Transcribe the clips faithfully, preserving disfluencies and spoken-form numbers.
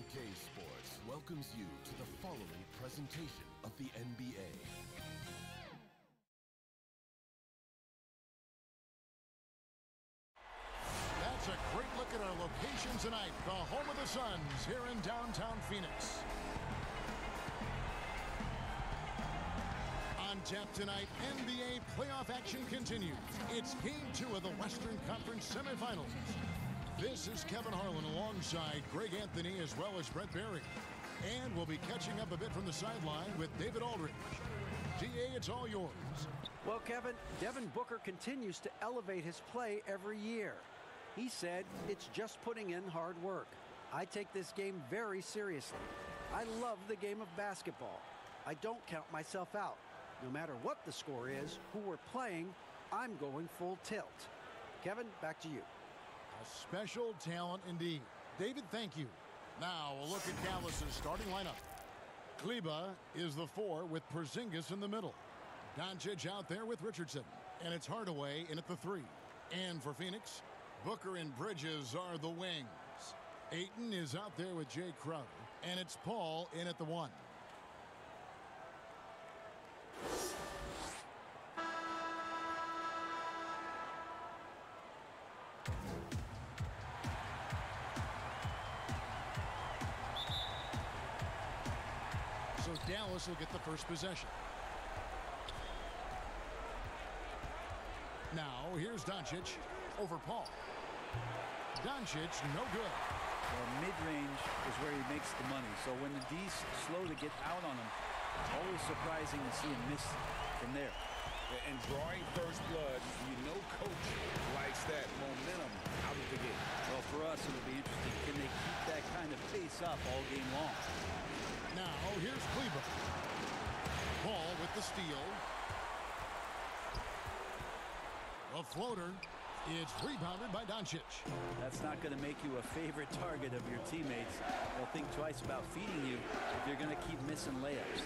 M K Sports welcomes you to the following presentation of the N B A. That's a great look at our location tonight, the home of the Suns here in downtown Phoenix. On tap tonight, N B A playoff action continues. It's game two of the Western Conference semifinals. This is Kevin Harlan alongside Greg Anthony as well as Brett Berry. And we'll be catching up a bit from the sideline with David Aldridge. D A, it's all yours. Well, Kevin, Devin Booker continues to elevate his play every year. He said it's just putting in hard work. I take this game very seriously. I love the game of basketball. I don't count myself out. No matter what the score is, who we're playing, I'm going full tilt. Kevin, back to you. A special talent indeed. David, thank you. Now a look at Dallas's starting lineup. Kleber is the four with Porzingis in the middle. Doncic out there with Richardson. And it's Hardaway in at the three. And for Phoenix, Booker and Bridges are the wings. Ayton is out there with Jay Crowder. And it's Paul in at the one. So Dallas will get the first possession. Now here's Doncic over Paul. Doncic, no good. Well, mid-range is where he makes the money. So when the D's slow to get out on him, always surprising to see him miss from there. And drawing first blood, you know coach likes that momentum out of the gate. Well, for us, it'll be interesting. Can they keep that kind of pace up all game long? Now here's Kleber. Paul with the steal. A floater. It's rebounded by Doncic. That's not going to make you a favorite target of your teammates. They'll think twice about feeding you if you're going to keep missing layups.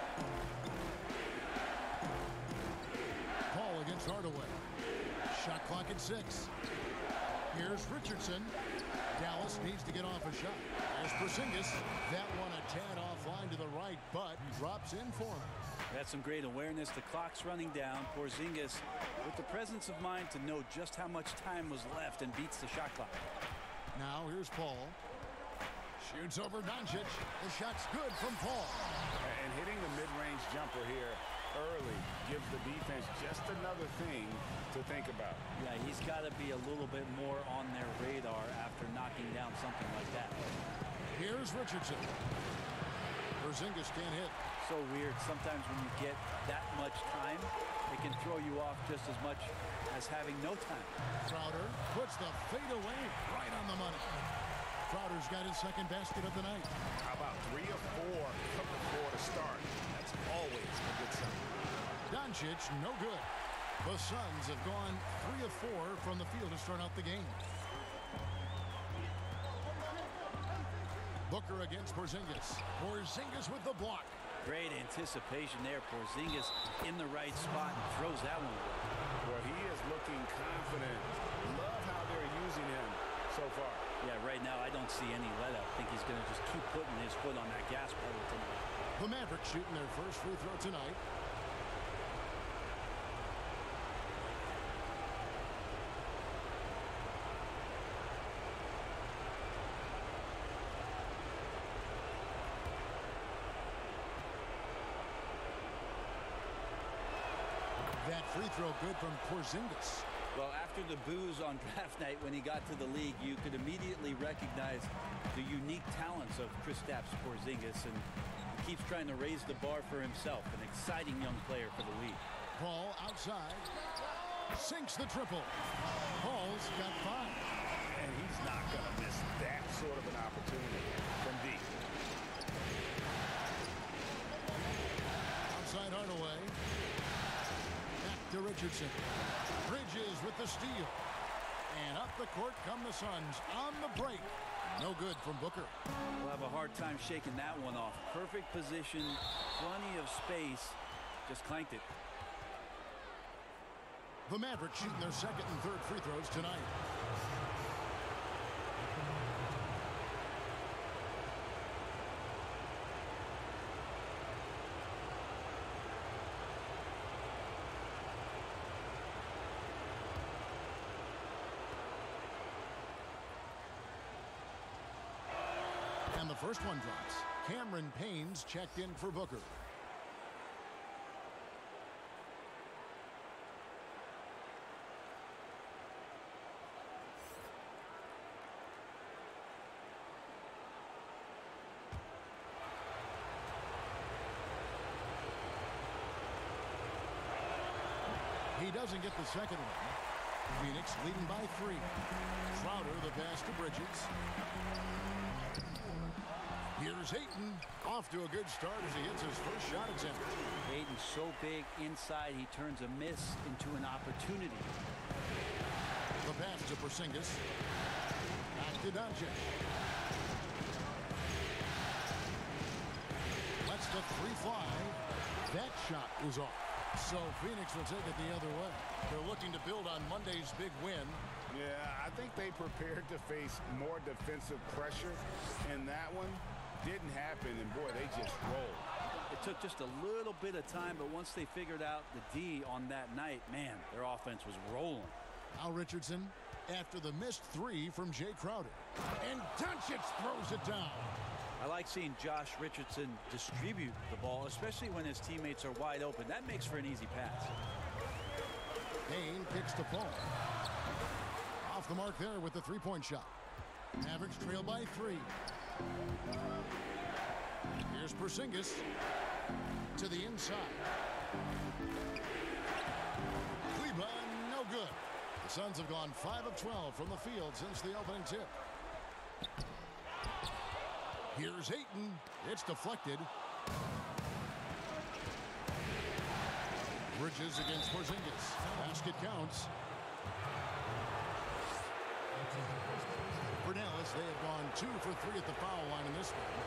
Paul against Hardaway. Shot clock at six. Here's Richardson. Dallas needs to get off a shot. There's Porzingis. That one a tad offline to the right, but drops in for him. That's some great awareness. The clock's running down. Porzingis with the presence of mind to know just how much time was left and beats the shot clock. Now here's Paul. Shoots over Doncic. The shot's good from Paul. And hitting the mid-range jumper here early gives the defense just another thing to think about. Yeah, he's got to be a little bit more on their radar after knocking down something like that. Here's Richardson. Porzingis can't hit. So weird. Sometimes when you get that much time, it can throw you off just as much as having no time. Crowder puts the fade away right on the money. Crowder's got his second basket of the night. How about three or four from the floor to start? That's always a good sign. Doncic, no good. The Suns have gone three of four from the field to start out the game. Booker against Porzingis. Porzingis with the block. Great anticipation there. Porzingis in the right spot and throws that one away. Well, he is looking confident. Love how they're using him so far. Yeah, right now I don't see any let up. I think he's going to just keep putting his foot on that gas pedal tonight. The Mavericks shooting their first free throw tonight. That free throw good from Porzingis. Well, after the boos on draft night when he got to the league, you could immediately recognize the unique talents of Kristaps Porzingis, and he keeps trying to raise the bar for himself. An exciting young player for the league. Paul outside. Sinks the triple. Paul's got five. And he's not going to miss that sort of an opportunity from deep. Outside Hardaway. Back to Richardson. Bridges with the steal. And up the court come the Suns on the break. No good from Booker. We'll have a hard time shaking that one off. Perfect position, plenty of space. Just clanked it. The Mavericks shooting their second and third free throws tonight. And the first one drops. Cameron Payne's checked in for Booker. He doesn't get the second one. Phoenix leading by three. Crowder the pass to Bridges. Here's Ayton. Off to a good start as he hits his first shot attempt. Ayton's so big inside, he turns a miss into an opportunity. The pass to Porzingis. Back to Doncic. Lets the three fly. That shot was off. So Phoenix will take it the other way. They're looking to build on Monday's big win. Yeah, I think they prepared to face more defensive pressure, and that one didn't happen, and boy, they just rolled. It took just a little bit of time, but once they figured out the D on that night, man, their offense was rolling. Al Richardson after the missed three from Jay Crowder. And Doncic throws it down. I like seeing Josh Richardson distribute the ball, especially when his teammates are wide open. That makes for an easy pass. Payne picks to Paul. Off the mark there with the three-point shot. Mavericks trail by three. Here's Porzingis to the inside. Kleber, no good. The Suns have gone five of twelve from the field since the opening tip. Here's Ayton. It's deflected. Bridges against Porzingis. Basket counts. For Dallas, they have gone two for three at the foul line in this one.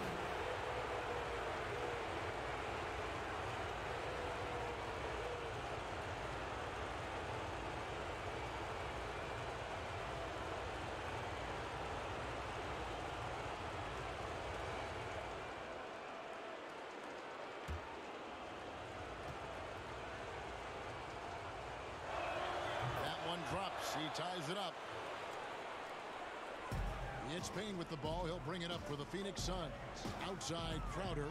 Drops. He ties it up. It's Payne with the ball. He'll bring it up for the Phoenix Suns. Outside Crowder.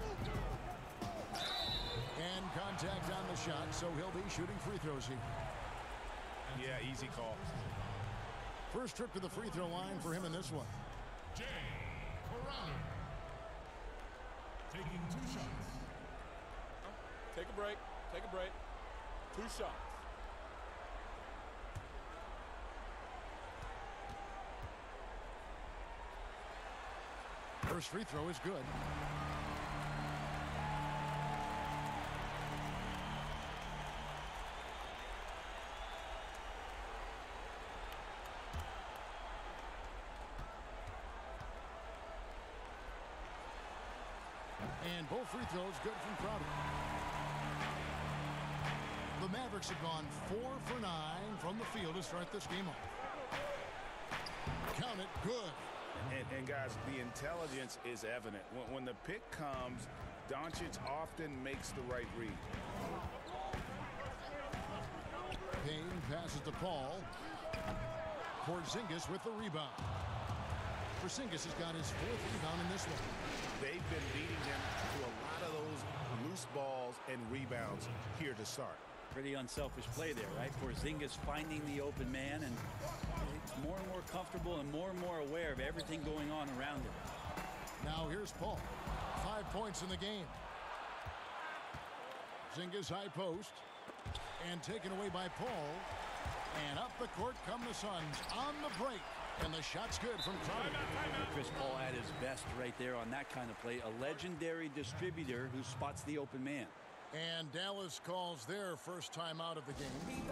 And contact on the shot, so he'll be shooting free throws here. Yeah, easy call. First trip to the free throw line for him in this one. Jay Crowder. Taking two shots. Take a break. Take a break. Two shots. First free throw is good. And both free throws good from Crowder. The Mavericks have gone four for nine from the field to start this game off. Count it, good. And, and guys, the intelligence is evident. When, when the pick comes, Doncic often makes the right read. Payne passes to Paul. Porzingis with the rebound. Porzingis has got his fourth rebound in this one. They've been beating him to a lot of those loose balls and rebounds here to start. Pretty unselfish play there, right? Porzingis finding the open man, and it's more and more comfortable and more and more aware of everything going on around him. Now here's Paul. Five points in the game. Porzingis high post. And taken away by Paul. And up the court come the Suns on the break. And the shot's good from Crowder. Chris Paul at his best right there on that kind of play. A legendary distributor who spots the open man. And Dallas calls their first time out of the game.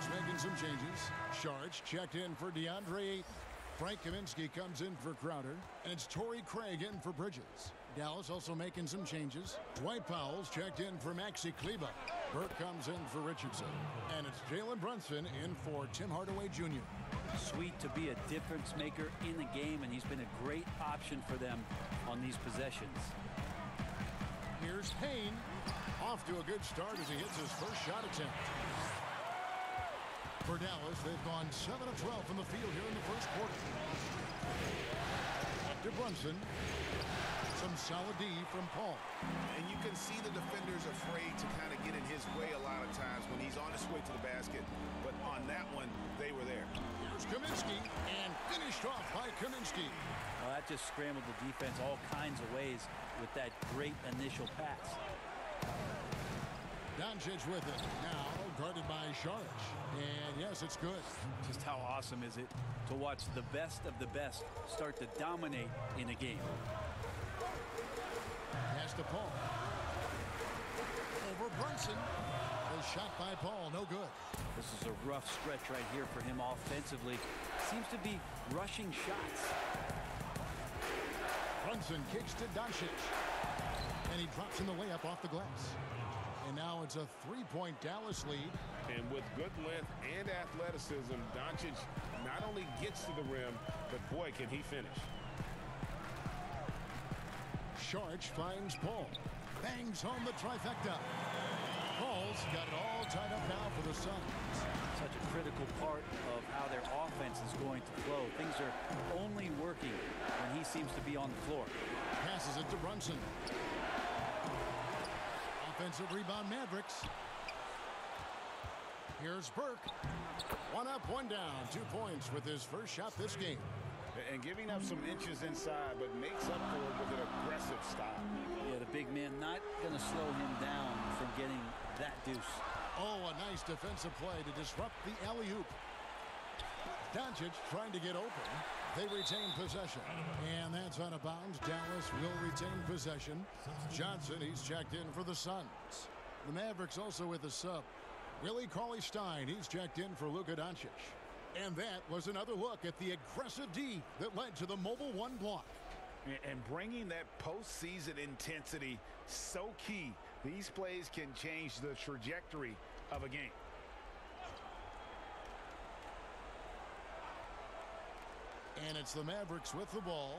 Mavericks making some changes. Sharch checked in for DeAndre Ayton. Frank Kaminsky comes in for Crowder. And it's Torrey Craig in for Bridges. Dallas also making some changes. Dwight Powell's checked in for Maxi Kleber. Burke comes in for Richardson. And it's Jalen Brunson in for Tim Hardaway Junior Sweet to be a difference maker in the game, and he's been a great option for them on these possessions. Here's Payne. Off to a good start as he hits his first shot attempt. For Dallas, they've gone seven of twelve from the field here in the first quarter. To Brunson. Some solid D from Paul. And you can see the defenders afraid to kind of get in his way a lot of times when he's on his way to the basket. But on that one, they were there. Here's Kaminsky, and finished off by Kaminsky. Well, that just scrambled the defense all kinds of ways with that great initial pass. Doncic with it. Now guarded by Sharch. And yes, it's good. Just how awesome is it to watch the best of the best start to dominate in a game. Pass to Paul. Over Brunson. The shot by Paul, no good. This is a rough stretch right here for him offensively. Seems to be rushing shots. Brunson kicks to Doncic. And he drops in the layup off the glass. And now it's a three-point Dallas lead. And with good length and athleticism, Doncic not only gets to the rim, but boy, can he finish. Sharch finds Paul. Bangs home the trifecta. Paul's got it all tied up now for the Suns. Such a critical part of how their offense is going to flow. Things are only working when he seems to be on the floor. Passes it to Brunson. Offensive rebound Mavericks. Here's Burke. One up, one down. Two points with his first shot this game. And giving up some inches inside, but makes up for it with an aggressive stop. Yeah, the big man not going to slow him down from getting that deuce. Oh, a nice defensive play to disrupt the alley-oop. Doncic trying to get open. They retain possession. And that's out of bounds. Dallas will retain possession. Johnson, he's checked in for the Suns. The Mavericks also with a sub. Willie Cauley-Stein, he's checked in for Luka Doncic. And that was another look at the aggressive D that led to the Mobile One block. And bringing that postseason intensity, so key. These plays can change the trajectory of a game. And it's the Mavericks with the ball.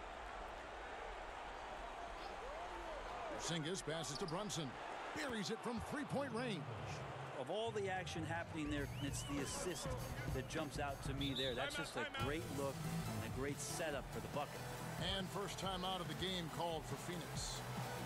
Porzingis passes to Brunson. Buries it from three-point range. Of all the action happening there, it's the assist that jumps out to me there. That's just a great look and a great setup for the bucket. And first time out of the game called for Phoenix.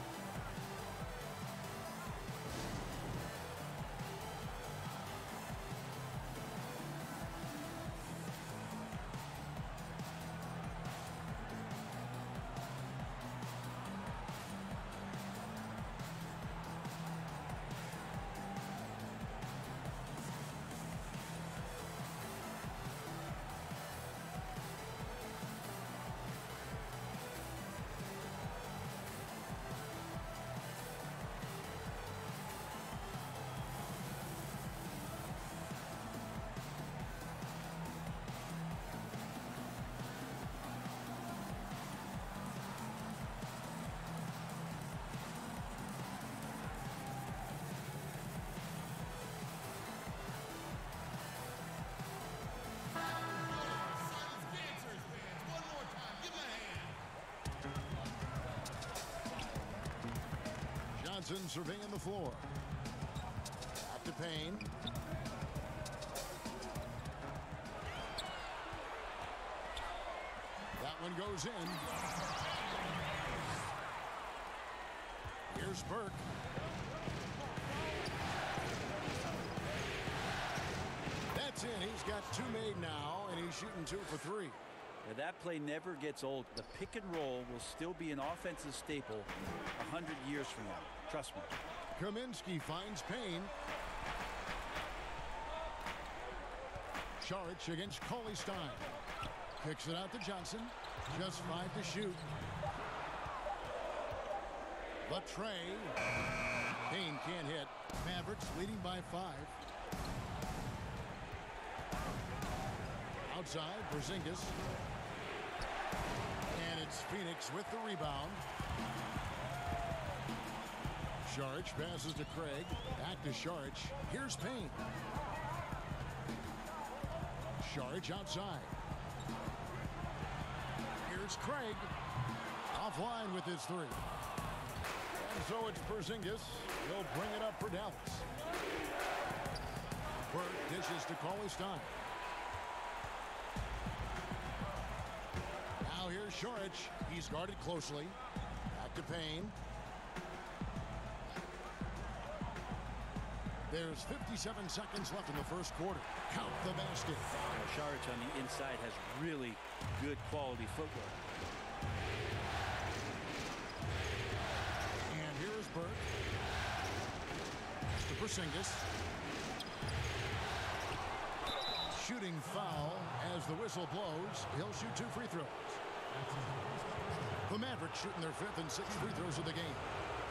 Johnson surveying the floor. Back to Payne. That one goes in. Here's Burke. That's in. He's got two made now, and he's shooting two for three. Yeah, that play never gets old. The pick and roll will still be an offensive staple a hundred years from now. Trust me. Kaminsky finds Payne. Sharch against Cauley-Stein. Kicks it out to Johnson. Just five to shoot. Latrey. Payne can't hit. Mavericks leading by five. outside, Porzingis. And it's Phoenix with the rebound. Saric passes to Craig. Back to Saric. Here's Payne. Saric outside. Here's Craig. Offline with his three. And so it's Porzingis. He'll bring it up for Dallas. Burke dishes to Cauley-Stein. Now here's Saric. He's guarded closely. Back to Payne. There's fifty-seven seconds left in the first quarter. Count the basket. Saric on the inside has really good quality footwork. And here is Burke. To Porzingis. Shooting foul as the whistle blows. He'll shoot two free throws. The Mavericks shooting their fifth and sixth free throws of the game.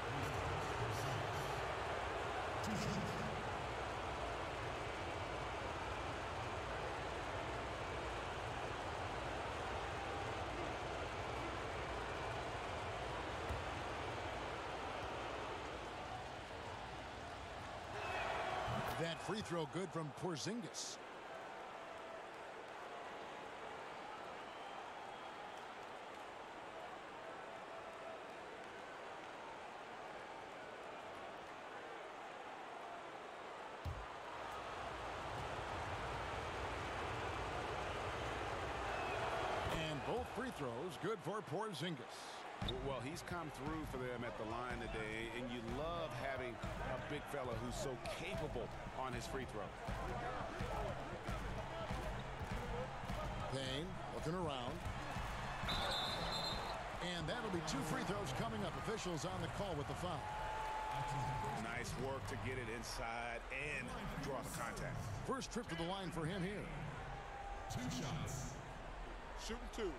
That free throw good from Porzingis. And both free throws good for Porzingis. Well, he's come through for them at the line today, and you love having a big fella who's so capable on his free throw. Payne looking around. And that'll be two free throws coming up. Officials on the call with the foul. Nice work to get it inside and draw the contact. First trip to the line for him here. Two shots. Shooting two.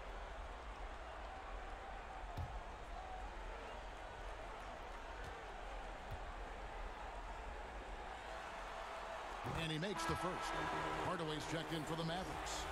And he makes the first. Hardaway's checked in for the Mavericks.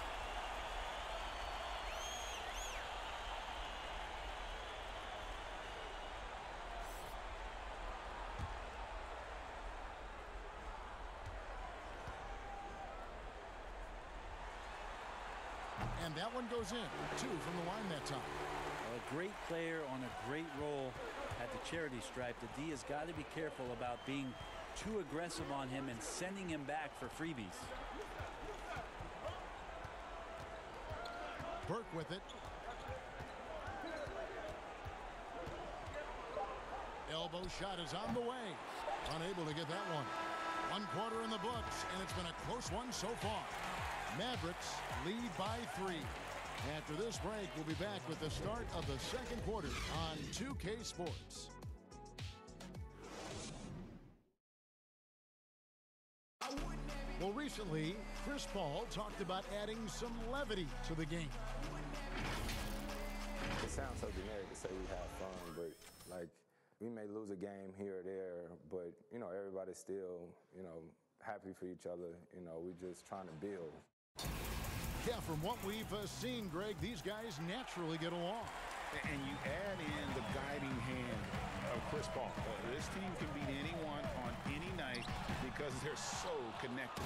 And that one goes in. Two from the line that time. A great player on a great role at the charity stripe. The D has got to be careful about being too aggressive on him and sending him back for freebies. Burke with it. Elbow shot is on the way. Unable to get that one. One quarter in the books, and it's been a close one so far. Mavericks lead by three. After this break, we'll be back with the start of the second quarter on two K Sports. Well, recently, Chris Paul talked about adding some levity to the game. It sounds so generic to say we have fun, but, like, we may lose a game here or there, but, you know, everybody's still, you know, happy for each other. You know, we're just trying to build. Yeah, from what we've uh, seen, Greg, these guys naturally get along. And you add in the guiding hand of Chris Paul. Uh, this team can beat anyone on any night because they're so connected.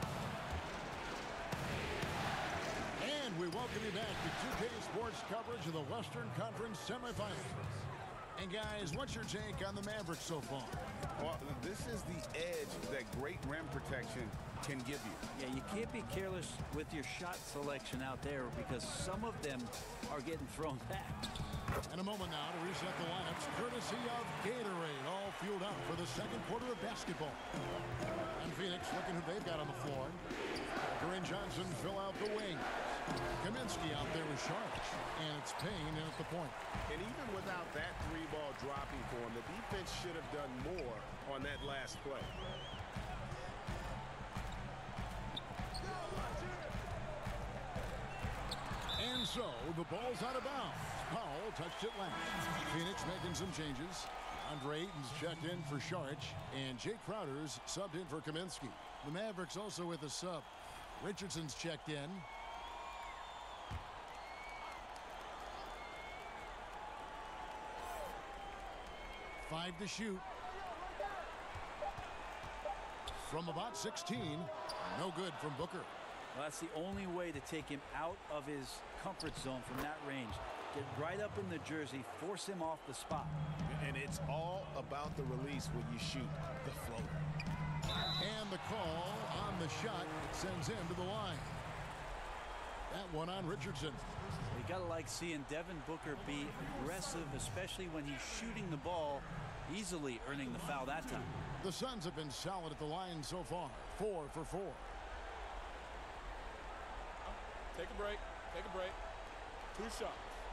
And we welcome you back to two K Sports coverage of the Western Conference semifinals. And guys, what's your take on the Mavericks so far? Well, this is the edge that great rim protection can give you. Yeah, you can't be careless with your shot selection out there because some of them are getting thrown back. In a moment now to reset the lineups, courtesy of Gatorade, all fueled up for the second quarter of basketball. And Phoenix looking who they've got on the floor. Duran Johnson fill out the wing. Kaminsky out there with Saric, and it's Payne in at the point. And even without that three ball dropping for him, the defense should have done more on that last play. And so the ball's out of bounds. Powell touched it last. Phoenix making some changes. Andre Ayton's checked in for Saric, and Jake Crowder's subbed in for Kaminsky. The Mavericks also with a sub. Richardson's checked in. Five to shoot. From about sixteen. No good from Booker. Well, that's the only way to take him out of his comfort zone from that range. Get right up in the jersey, force him off the spot. And it's all about the release when you shoot the floater. And the call on the shot. It sends him to the line. That one on Richardson. You gotta like seeing Devin Booker be aggressive, especially when he's shooting the ball, easily earning the foul that time. The Suns have been solid at the line so far. Four for four. Take a break. Take a break. Two shots.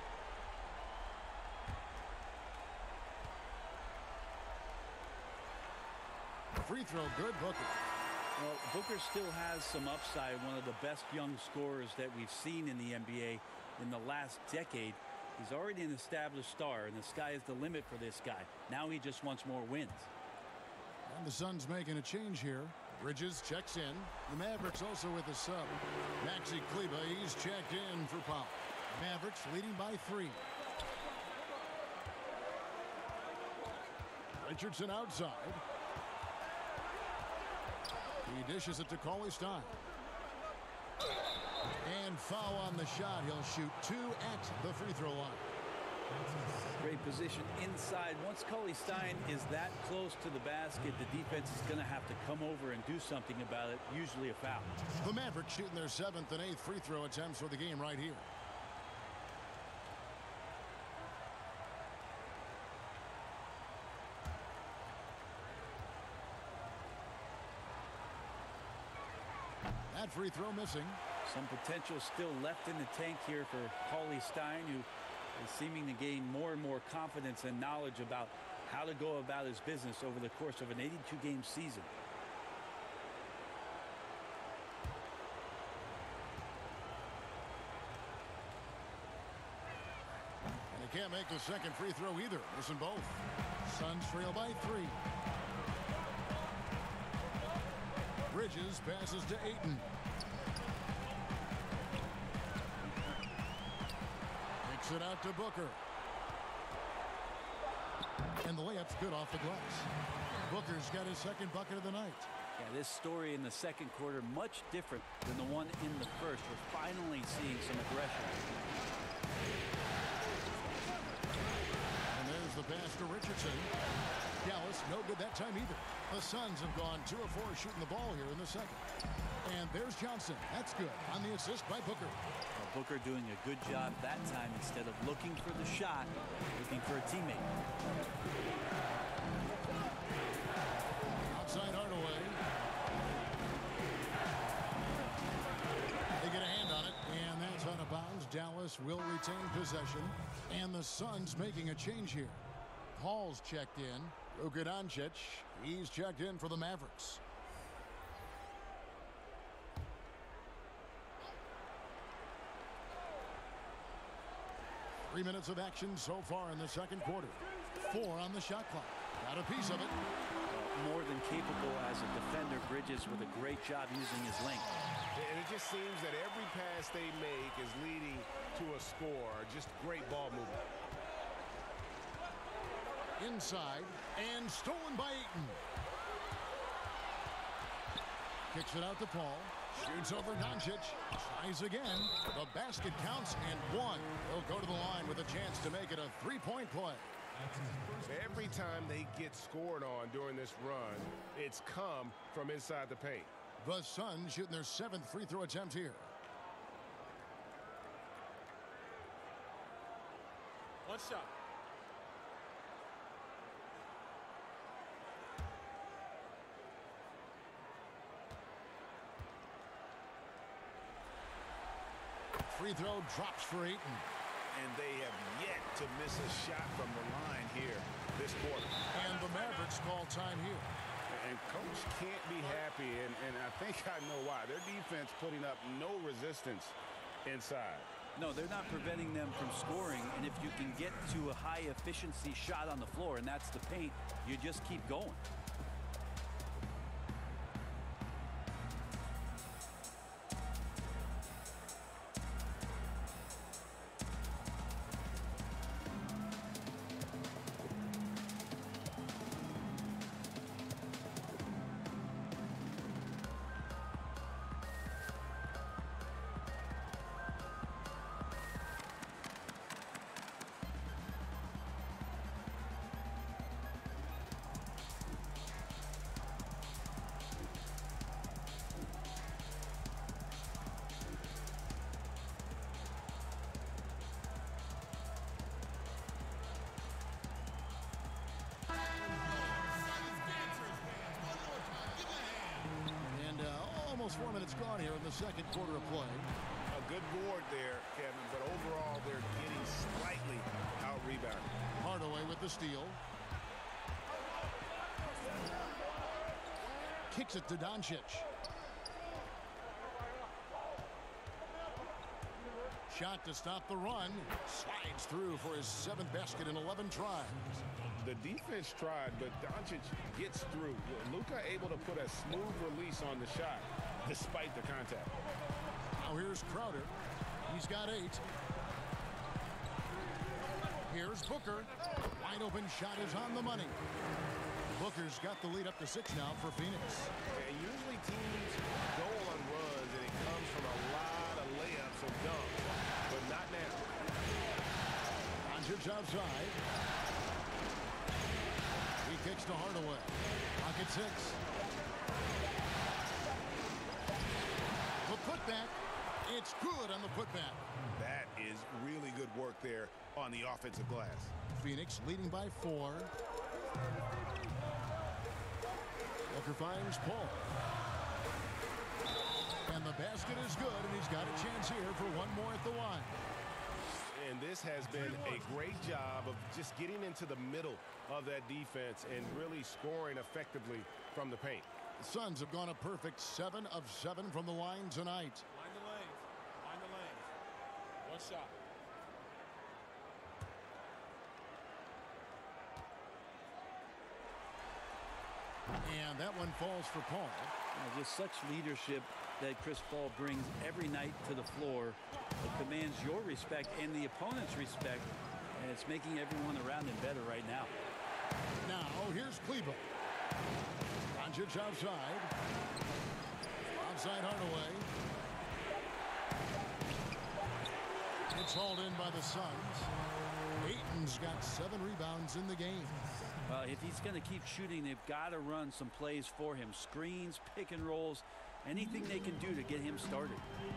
Free throw good, Booker. Well, Booker still has some upside. One of the best young scorers that we've seen in the N B A in the last decade. He's already an established star, and the sky is the limit for this guy. Now he just wants more wins. And the Suns making a change here. Bridges checks in. The Mavericks also with a sub. Maxi Kleber, he's checked in for Powell. Mavericks leading by three. Richardson outside. He dishes it to Cauley-Stein. And foul on the shot. He'll shoot two at the free throw line. Great position inside. Once Cauley-Stein is that close to the basket, the defense is going to have to come over and do something about it, usually a foul. The Mavericks shooting their seventh and eighth free throw attempts for the game right here. That free throw missing. Some potential still left in the tank here for Cauley-Stein, who is seeming to gain more and more confidence and knowledge about how to go about his business over the course of an eighty-two game season. And he can't make the second free throw either. Missing both. Suns trail by three. Bridges passes to Ayton. Kicks it out to Booker. And the layup's good off the glass. Booker's got his second bucket of the night. Yeah, this story in the second quarter much different than the one in the first. We're finally seeing some aggression. And there's the pass to Richardson. Dallas, no good that time either. The Suns have gone two of four shooting the ball here in the second. And there's Johnson. That's good on the assist by Booker. Well, Booker doing a good job that time. Instead of looking for the shot, looking for a teammate. Outside Hardaway. They get a hand on it, and that's out of bounds. Dallas will retain possession, and the Suns making a change here. Paul's checked in. Luka Doncic, he's checked in for the Mavericks. Three minutes of action so far in the second quarter. Four on the shot clock. Got a piece of it. More than capable as a defender. Bridges with a great job using his length. And it just seems that every pass they make is leading to a score. Just great ball movement. Inside and stolen by Ayton. Kicks it out to Paul. Shoots over Doncic. Tries again. The basket counts and one. He'll go to the line with a chance to make it a three-point play. Every time they get scored on during this run, it's come from inside the paint. The Suns shooting their seventh free throw attempt here. One shot. Free throw drops for Ayton. And they have yet to miss a shot from the line here this quarter. And the Mavericks call time here. And coach can't be happy, and, and I think I know why. Their defense putting up no resistance inside. No, they're not preventing them from scoring, and if you can get to a high efficiency shot on the floor, and that's the paint, you just keep going. Almost four minutes gone here in the second quarter of play. A good board there, Kevin, but overall they're getting slightly out-rebounded. Hardaway with the steal. Kicks it to Doncic. Shot to stop the run. Slides through for his seventh basket in eleven tries. The defense tried, but Doncic gets through. Luka able to put a smooth release on the shot despite the contact. Now here's Crowder. He's got eight. Here's Booker. Wide open shot is on the money. Booker's got the lead up to six now for Phoenix. And usually teams go on runs and it comes from a lot of layups and dunks, but not now. Doncic outside. He kicks to Hardaway. Pocket six. The putback. It's good on the putback. That is really good work there on the offensive glass. Phoenix leading by four. Booker finds Paul. And the basket is good, and he's got a chance here for one more at the line. And this has been a great job of just getting into the middle of that defense and really scoring effectively from the paint. The Suns have gone a perfect seven of seven from the line tonight. Mind the lanes. Mind the lanes. One shot. And that one falls for Paul. Uh, just such leadership that Chris Paul brings every night to the floor. It commands your respect and the opponent's respect, and it's making everyone around him better right now. Now here's Kleber. Doncic outside. Outside Hardaway. It's hauled in by the Suns. Ayton's got seven rebounds in the game. Well, if he's going to keep shooting, they've got to run some plays for him. Screens, pick and rolls, anything they can do to get him started.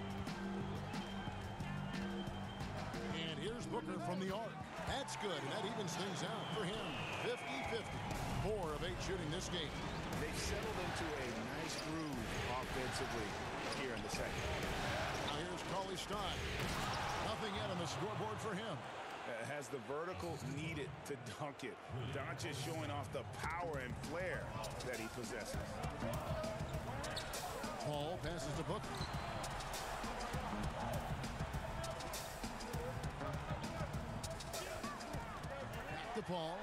And here's Booker from the arc. That's good, and that evens things out for him. fifty fifty. Four of eight shooting this game. They've settled into a nice groove offensively here in the second. Now here's Cauley Stein. Nothing yet on the scoreboard for him. Uh, has the vertical needed to dunk it. Doncic showing off the power and flair that he possesses. Paul passes to Booker. Back to Paul.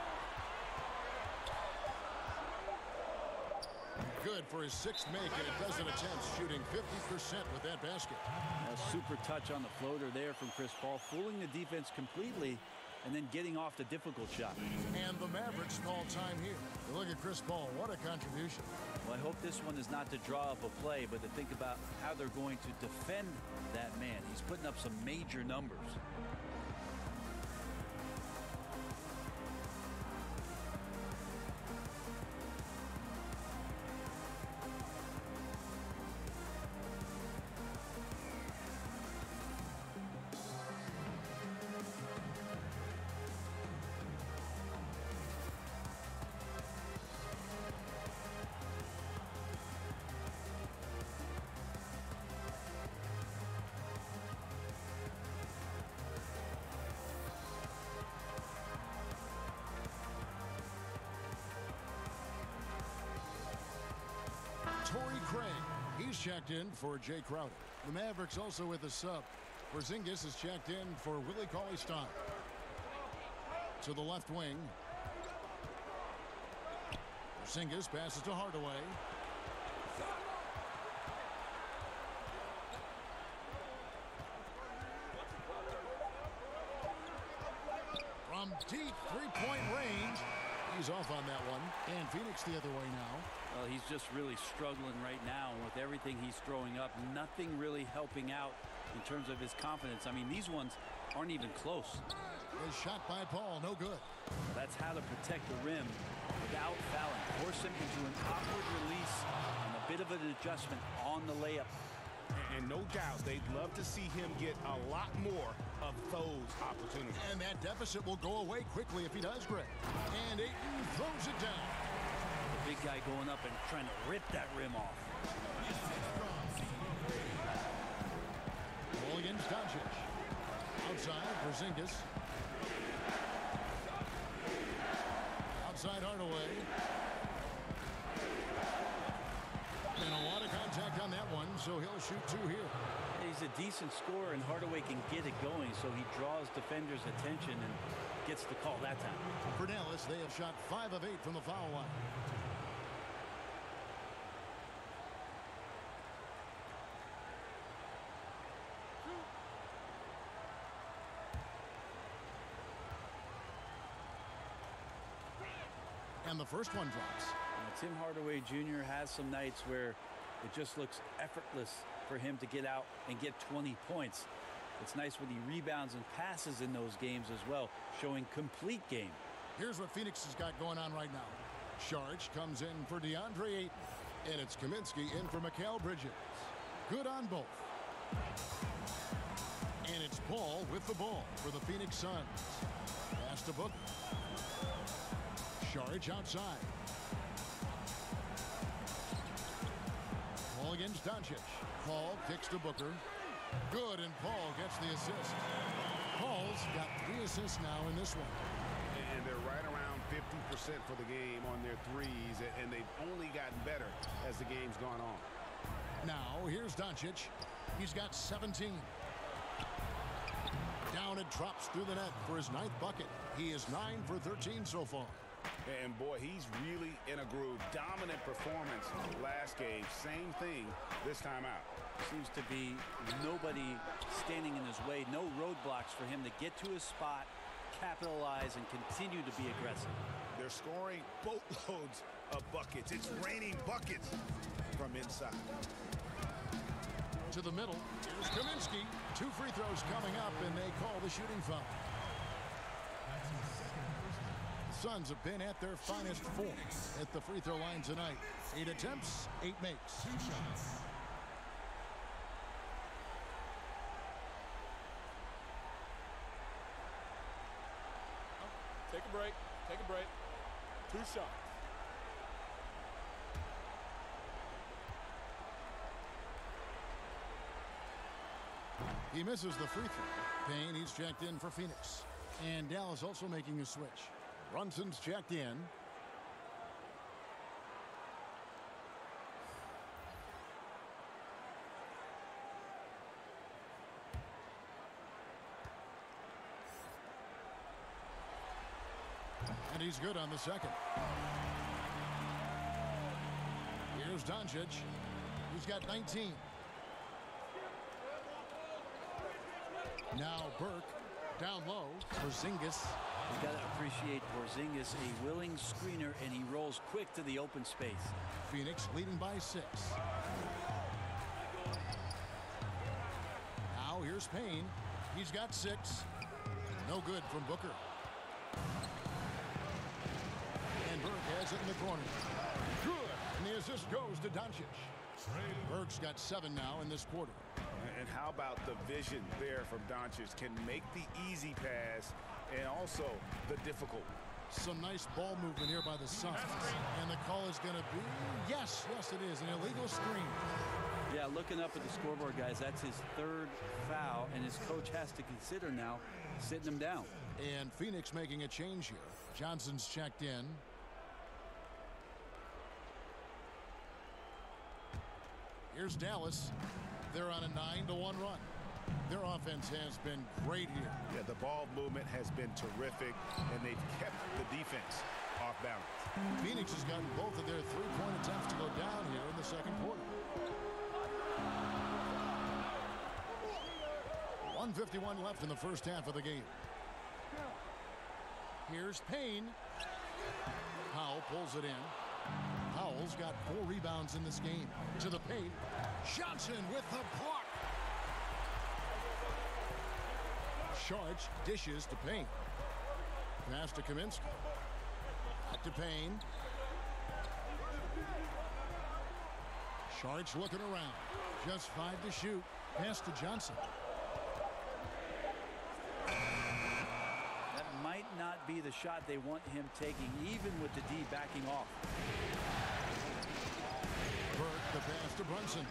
Good for his sixth make, and a dozen attempts, shooting fifty percent with that basket. A super touch on the floater there from Chris Paul, fooling the defense completely and then getting off the difficult shot. And the Mavericks call time here. Look at Chris Paul. What a contribution. Well, I hope this one is not to draw up a play, but to think about how they're going to defend that man. He's putting up some major numbers. Torrey Craig. He's checked in for Jay Crowder. The Mavericks also with a sub. Porzingis is checked in for Willie Cauley-Stein. To the left wing. Porzingis passes to Hardaway. From deep three-point range. He's off on that one. And Phoenix the other way now. Well, he's just really struggling right now with everything he's throwing up. Nothing really helping out in terms of his confidence. I mean, these ones aren't even close. A shot by Paul, no good. That's how to protect the rim without fouling. Force him into an awkward release and a bit of an adjustment on the layup. And no doubt they'd love to see him get a lot more of those opportunities. And that deficit will go away quickly if he does, Greg. And Ayton throws it down. The big guy going up and trying to rip that rim off. Ball against Doncic. Outside, Porzingis. Outside Hardaway. And a lot of contact on that one, so he'll shoot two here. He's a decent scorer, and Hardaway can get it going, so he draws defenders' attention and gets the call that time. For Dallas, they have shot five of eight from the foul line. And the first one drops. Now, Tim Hardaway Junior has some nights where it just looks effortless for him to get out and get twenty points. It's nice when he rebounds and passes in those games as well, showing complete game. Here's what Phoenix has got going on right now. Sharge comes in for DeAndre Ayton, and it's Kaminsky in for Mikal Bridges. Good on both. And it's Paul with the ball for the Phoenix Suns. Pass to Booker. Sharge outside. Paul against Doncic. Paul kicks to Booker. Good, and Paul gets the assist. Paul's got three assists now in this one. And they're right around fifty percent for the game on their threes, and they've only gotten better as the game's gone on. Now, here's Doncic. He's got seventeen. Down it drops through the net for his ninth bucket. He is nine for thirteen so far. And boy, he's really in a groove. Dominant performance last game. Same thing this time out. Seems to be nobody standing in his way. No roadblocks for him to get to his spot, capitalize, and continue to be aggressive. They're scoring boatloads of buckets. It's raining buckets from inside. To the middle. Here's Kaminsky. Two free throws coming up, and they call the shooting foul. Suns have been at their finest form at the free throw line tonight. Eight attempts, eight makes. Two shots. Take a break. Take a break. Two shots. He misses the free throw. Payne, he's checked in for Phoenix. And Dallas also making a switch. Brunson's checked in. And he's good on the second. Here's Doncic. He's got nineteen. Now Burke down low. Porzingis. You got to appreciate Porzingis, a willing screener, and he rolls quick to the open space. Phoenix leading by six. Now here's Payne. He's got six. No good from Booker. And Burke has it in the corner. Good. And the assist goes to Doncic. Burke's got seven now in this quarter. And how about the vision there from Doncic? Can make the easy pass and also the difficult. Some nice ball movement here by the Suns. And the call is going to be, yes, yes it is, an illegal screen. Yeah, looking up at the scoreboard, guys, that's his third foul, and his coach has to consider now sitting him down. And Phoenix making a change here. Johnson's checked in. Here's Dallas. They're on a nine to one run. Their offense has been great here. Yeah, the ball movement has been terrific, and they've kept the defense off balance. Phoenix has gotten both of their three-point attempts to go down here in the second quarter. one fifty-one left in the first half of the game. Here's Payne. Powell pulls it in. Powell's got four rebounds in this game. To the paint. Johnson with the block. Sharge dishes to Payne. Pass to Kaminsky. Back to Payne. Sharge looking around. Just five to shoot. Pass to Johnson. That might not be the shot they want him taking, even with the D backing off. Burke The pass to Brunson.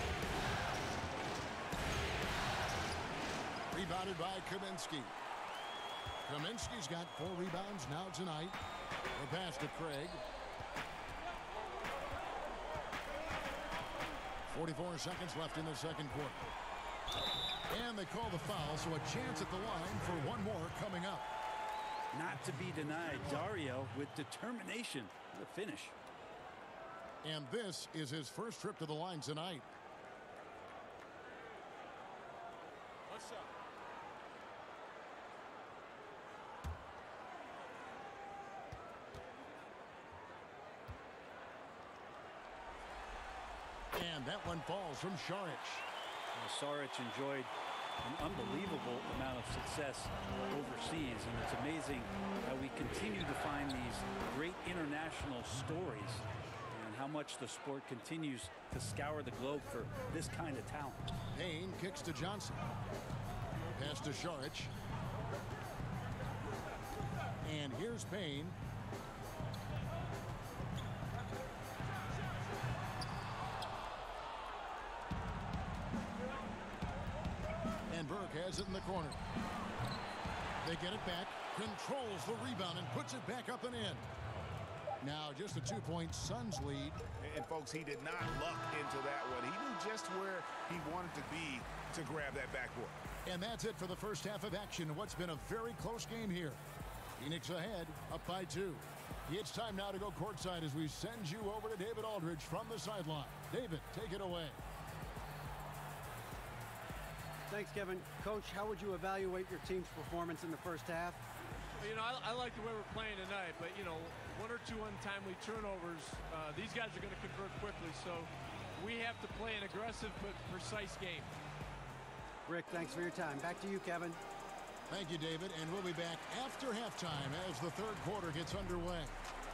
Rebounded by Kaminsky. Kaminsky's got four rebounds now tonight. The pass to Craig. forty-four seconds left in the second quarter. And they call the foul, so a chance at the line for one more coming up. Not to be denied, Dario with determination to finish. And this is his first trip to the line tonight. One shot. And that one falls from Šarić. Well, Šarić enjoyed an unbelievable amount of success overseas, and it's amazing how we continue to find these great international stories and how much the sport continues to scour the globe for this kind of talent. Payne kicks to Johnson. Pass to Šarić. And here's Payne. And Burke has it in the corner. They get it back, controls the rebound, and puts it back up and in. Now just a two-point Suns lead. And, folks, he did not luck into that one. He knew just where he wanted to be to grab that backboard. And that's it for the first half of action in what's been a very close game here. Phoenix ahead, up by two. It's time now to go courtside as we send you over to David Aldridge from the sideline. David, take it away. Thanks, Kevin. Coach, how would you evaluate your team's performance in the first half? You know, I, I like the way we're playing tonight, but, you know, one or two untimely turnovers, uh, these guys are going to convert quickly, so we have to play an aggressive but precise game. Rick, thanks for your time. Back to you, Kevin. Thank you, David, and we'll be back after halftime as the third quarter gets underway.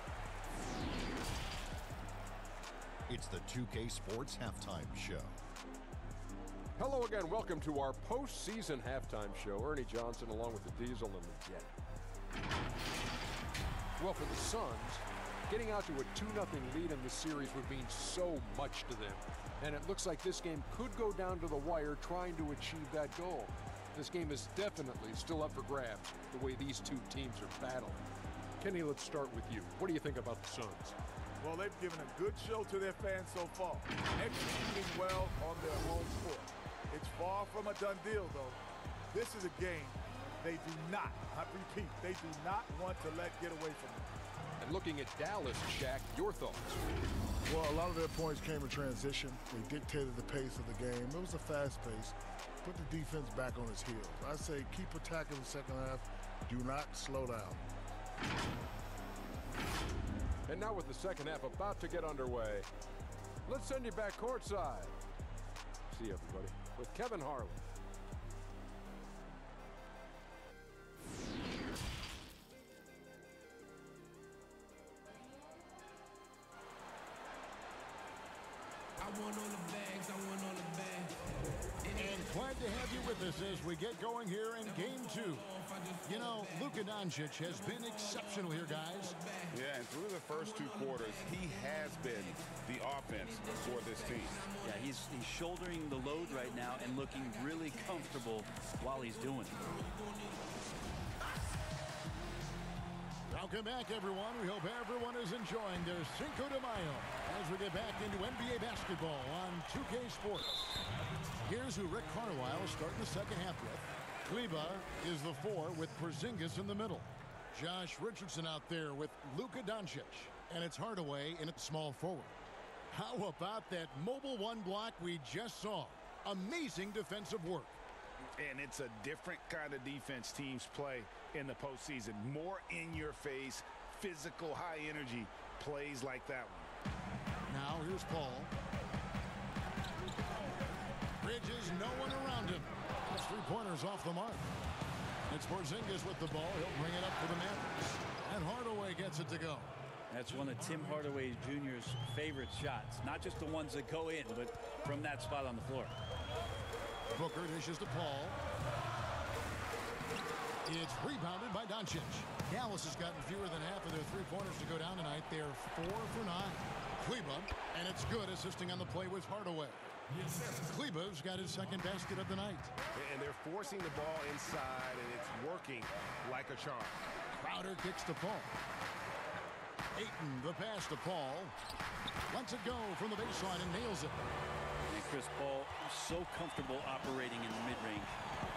It's the two K Sports Halftime Show. Hello again. Welcome to our postseason halftime show. Ernie Johnson along with the Diesel and the Jet. Well, for the Suns, getting out to a two nothing lead in the series would mean so much to them. And it looks like this game could go down to the wire trying to achieve that goal. This game is definitely still up for grabs the way these two teams are battling. Kenny, let's start with you. What do you think about the Suns? Well, they've given a good show to their fans so far, executing well on their home court. It's far from a done deal, though. This is a game they do not, I repeat, they do not want to let get away from them. And looking at Dallas, Shaq, your thoughts? Well, a lot of their points came in transition. They dictated the pace of the game. It was a fast pace. Put the defense back on its heels. I say keep attacking the second half. Do not slow down. And now with the second half about to get underway, let's send you back courtside. See everybody with Kevin Harlan. I want all the bags, I want all the bags. And glad to have you with us as we get going here in game two. You know, Luka Doncic has been exceptional here, guys. Yeah, and through the first two quarters, he has been the offense for this team. Yeah, he's, he's shouldering the load right now and looking really comfortable while he's doing it. Welcome back, everyone. We hope everyone is enjoying their Cinco de Mayo as we get back into N B A basketball on two K Sports. Here's who Rick Carlisle is starting the second half with. Kleber is the four with Porzingis in the middle. Josh Richardson out there with Luka Doncic. And it's Hardaway in at small forward. How about that mobile one block we just saw? Amazing defensive work. And it's a different kind of defense teams play in the postseason. More in your face, physical, high energy plays like that one. Now here's Paul. Bridges, no one around him. That's three pointers off the mark. It's Porzingis with the ball. He'll bring it up for the Mavericks. And Hardaway gets it to go. That's one of Tim Hardaway Junior's favorite shots. Not just the ones that go in, but from that spot on the floor. Booker dishes to Paul. It's rebounded by Doncic. Dallas has gotten fewer than half of their three-pointers to go down tonight. They're four for nine. Kleber, and it's good. Assisting on the play was Hardaway. Kleber's got his second basket of the night. And they're forcing the ball inside, and it's working like a charm. Crowder kicks to Paul. Ayton, the pass to Paul. Lets it go from the baseline and nails it. And Chris Paul so comfortable operating in the mid-range.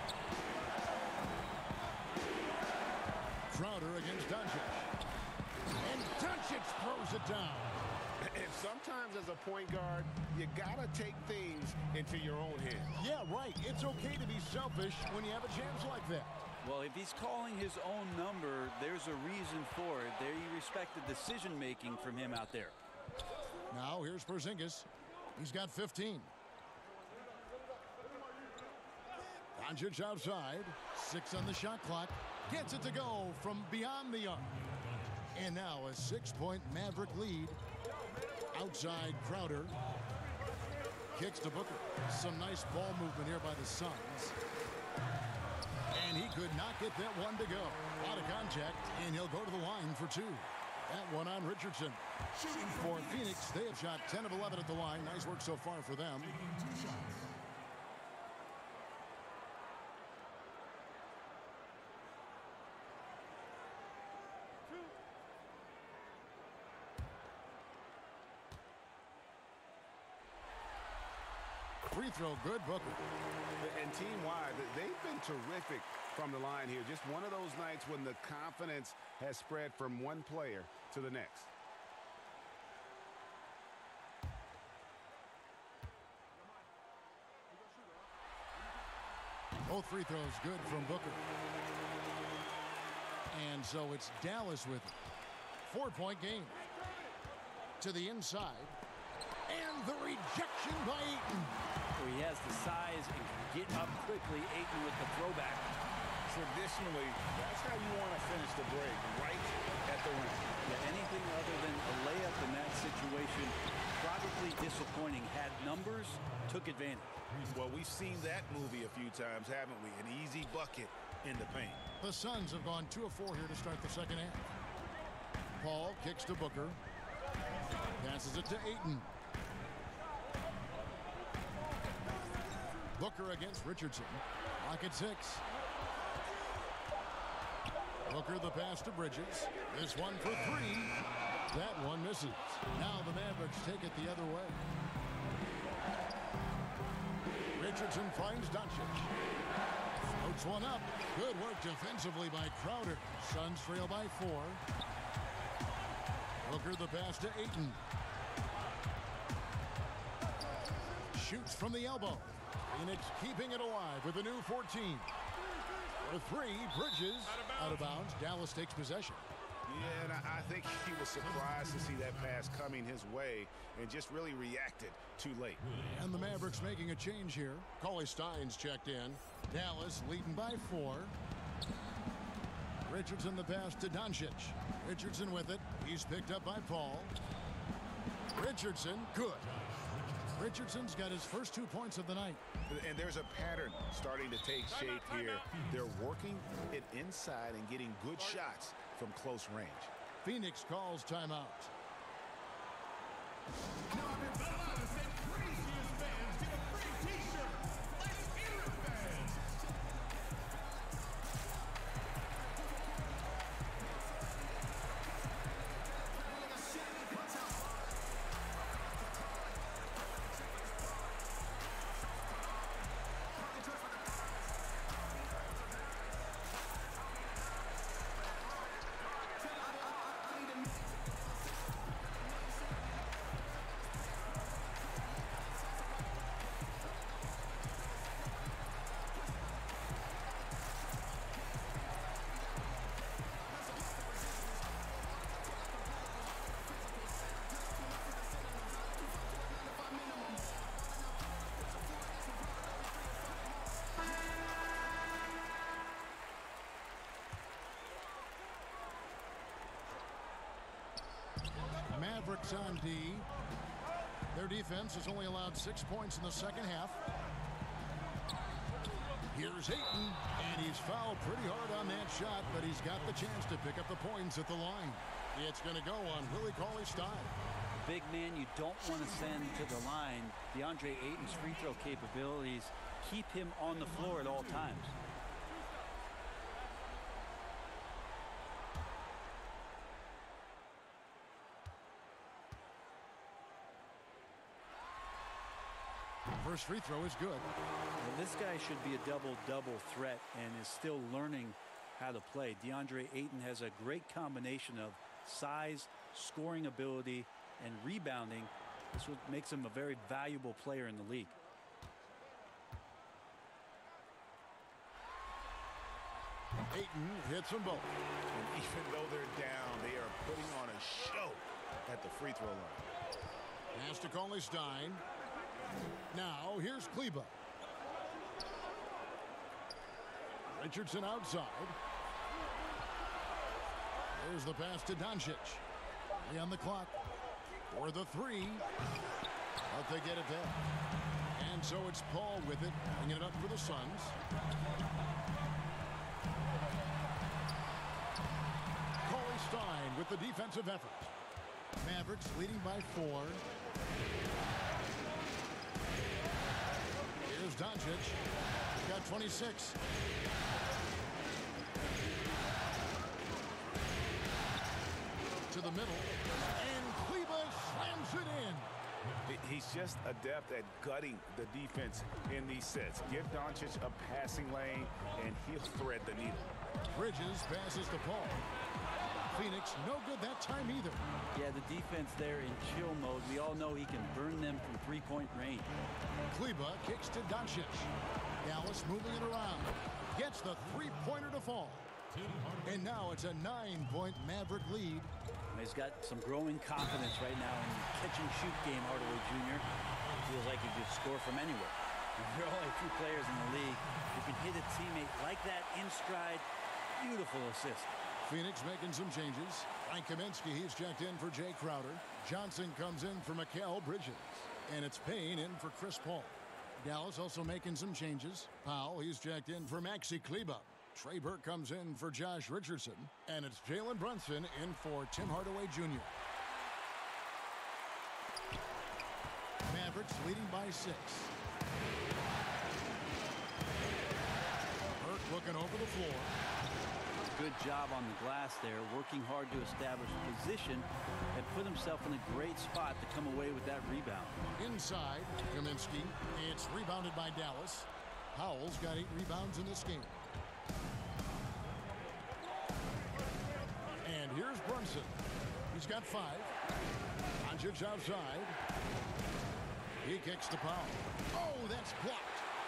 Crowder against Doncic. And Doncic throws it down. And sometimes as a point guard, you gotta take things into your own hands. Yeah, right. It's okay to be selfish when you have a chance like that. Well, if he's calling his own number, there's a reason for it. There you respect the decision-making from him out there. Now here's Porzingis. He's got fifteen. Doncic outside. Six on the shot clock. Gets it to go from beyond the arc. And now a six-point Maverick lead. Outside Crowder. Kicks to Booker. Some nice ball movement here by the Suns. And he could not get that one to go. Out of contact, and he'll go to the line for two. That one on Richardson. For Phoenix, they have shot ten of eleven at the line. Nice work so far for them. Free throw, good, Booker. And team-wide, they've been terrific from the line here. Just one of those nights when the confidence has spread from one player to the next. Both free throws good from Booker. And so it's Dallas with it. Four-point game. To the inside. And the rejection by Ayton. He has the size and can get up quickly. Ayton with the throwback. Traditionally, that's how you want to finish the break, right at the rim. Yeah, anything other than a layup in that situation, probably disappointing. Had numbers, took advantage. Well, we've seen that movie a few times, haven't we? An easy bucket in the paint. The Suns have gone two of four here to start the second half. Paul kicks to Booker. Passes it to Ayton. Booker against Richardson. Lock at six. Booker the pass to Bridges. This one for three. That one misses. Now the Mavericks take it the other way. Richardson finds Doncic. Floats one up. Good work defensively by Crowder. Suns trail by four. Booker the pass to Ayton. Shoots from the elbow. Phoenix keeping it alive with a new fourteen. For three, Bridges out of bounds. Dallas takes possession. Yeah, and I think he was surprised to see that pass coming his way and just really reacted too late. And the Mavericks making a change here. Cauley Stein's checked in. Dallas leading by four. Richardson the pass to Doncic. Richardson with it. He's picked up by Paul. Richardson, good. Richardson's got his first two points of the night. And there's a pattern starting to take shape here. They're working it inside and getting good shots from close range. Phoenix calls timeout. Mavericks on D. Their defense has only allowed six points in the second half. Here's Ayton, and he's fouled pretty hard on that shot, but he's got the chance to pick up the points at the line. It's going to go on Willie Cauley-Stein. big man you don't want to send to the line. DeAndre Ayton's free throw capabilities keep him on the floor at all times. First free throw is good. Well, this guy should be a double-double threat and is still learning how to play. DeAndre Ayton has a great combination of size, scoring ability, and rebounding. This what makes him a very valuable player in the league. Ayton hits them both. And even though they're down, they are putting on a show at the free throw line. Pass to Cauley-Stein. Now here's Kleber. Richardson outside. There's the pass to Doncic. Three on the clock for the three. But they get it back. And so it's Paul with it, bringing it up for the Suns. Cauley-Stein with the defensive effort. Mavericks leading by four. Here's Doncic. He's got twenty-six. To the middle. And Kleber slams it in. He's just adept at gutting the defense in these sets. Give Doncic a passing lane, and he'll thread the needle. Bridges passes to Paul. Phoenix no good that time either. Yeah, the defense there in chill mode. We all know he can burn them from three-point range. Kleber kicks to Doncic. Dallas moving it around. Gets the three-pointer to fall. And now it's a nine-point Maverick lead. He's got some growing confidence right now in the catch-and-shoot game, Hardaway Junior Feels like he could score from anywhere. There are only a few players in the league who can hit a teammate like that in stride. Beautiful assist. Phoenix making some changes. Frank Kaminsky, he's checked in for Jay Crowder. Johnson comes in for Mikal Bridges. And it's Payne in for Chris Paul. Dallas also making some changes. Powell, he's checked in for Maxi Kleber. Trey Burke comes in for Josh Richardson. And it's Jalen Brunson in for Tim Hardaway Junior Mavericks leading by six. Burke looking over the floor. Good job on the glass there, working hard to establish position and put himself in a great spot to come away with that rebound. Inside, Kaminsky. It's rebounded by Dallas. Powell's got eight rebounds in this game. And here's Brunson. He's got five. Doncic outside. He kicks to Powell. Oh, that's blocked.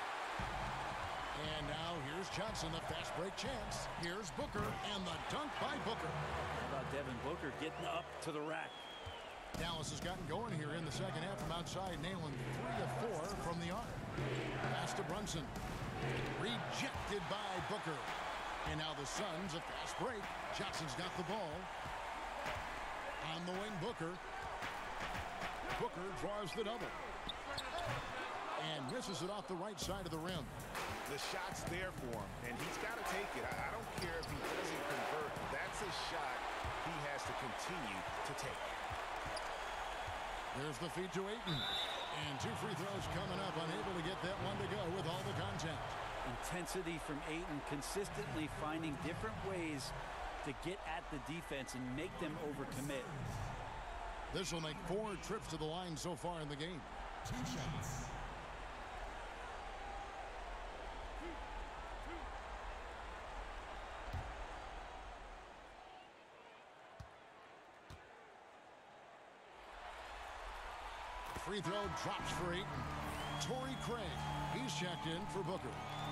And now here's Johnson, the fast break chance. Here's Booker, and the dunk by Booker. How about Devin Booker getting up to the rack? Dallas has gotten going here in the second half from outside, nailing three of four from the arc. Pass to Brunson. Rejected by Booker. And now the Suns, a fast break. Johnson's got the ball. On the wing, Booker. Booker draws the double. And misses it off the right side of the rim. The shot's there for him, and he's got to take it. I don't care if he doesn't convert. That's a shot he has to continue to take. There's the feed to Ayton. And two free throws coming up, unable to get that one to go with all the contact. Intensity from Ayton, consistently finding different ways to get at the defense and make them overcommit. This will make four trips to the line so far in the game. Two shots. Free throw drops for Ayton. Torrey Craig, he's checked in for Booker.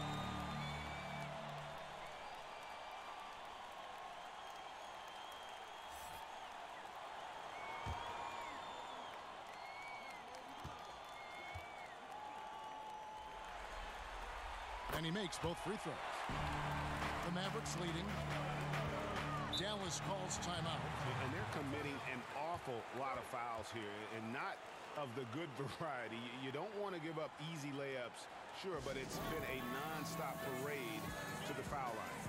And he makes both free throws. The Mavericks leading. Dallas calls timeout. And they're committing an awful lot of fouls here, and not of the good variety. You don't want to give up easy layups, sure, but it's been a non-stop parade to the foul line.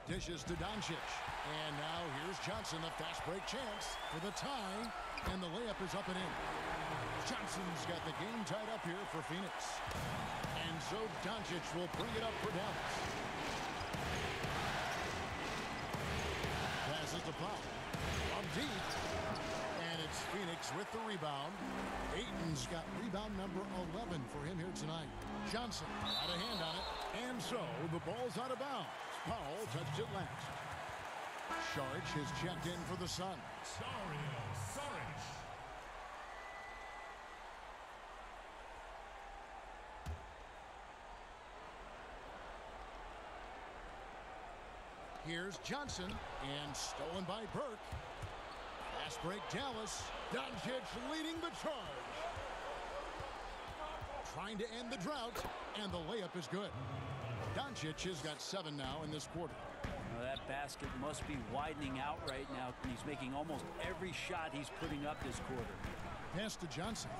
Dishes to Doncic. And now here's Johnson, a fast break chance for the tie. And the layup is up and in. Johnson's got the game tied up here for Phoenix. And so Doncic will bring it up for Dallas. Passes to Powell. From deep. And it's Phoenix with the rebound. Ayton's got rebound number eleven for him here tonight. Johnson got a hand on it. And so the ball's out of bounds. Powell touched it last. Saric has checked in for the Suns. Dario Saric. Here's Johnson, and stolen by Burke. Fast break Dallas. Doncic leading the charge. Trying to end the drought, and the layup is good. Doncic has got seven now in this quarter. Well, that basket must be widening out right now. He's making almost every shot he's putting up this quarter. Pass to Johnson.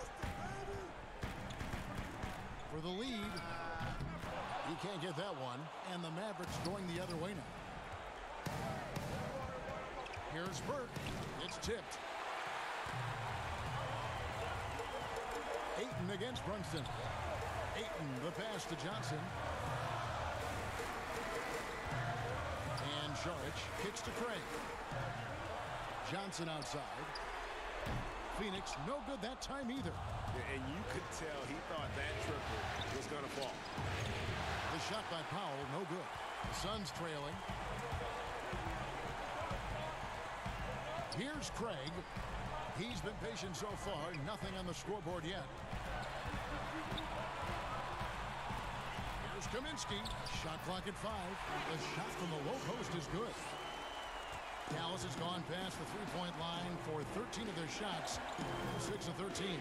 For the lead. He can't get that one, and the Mavericks going the other way now. Here's Burke. It's tipped. Ayton against Brunson. Ayton, the pass to Johnson. And Saric kicks to Craig. Johnson outside. Phoenix no good that time either. And you could tell he thought that triple was going to fall. The shot by Powell, no good. The Suns trailing. Here's Craig. He's been patient so far. Nothing on the scoreboard yet. Here's Kaminsky. Shot clock at five. The shot from the low post is good. Dallas has gone past the three-point line for thirteen of their shots. six of thirteen.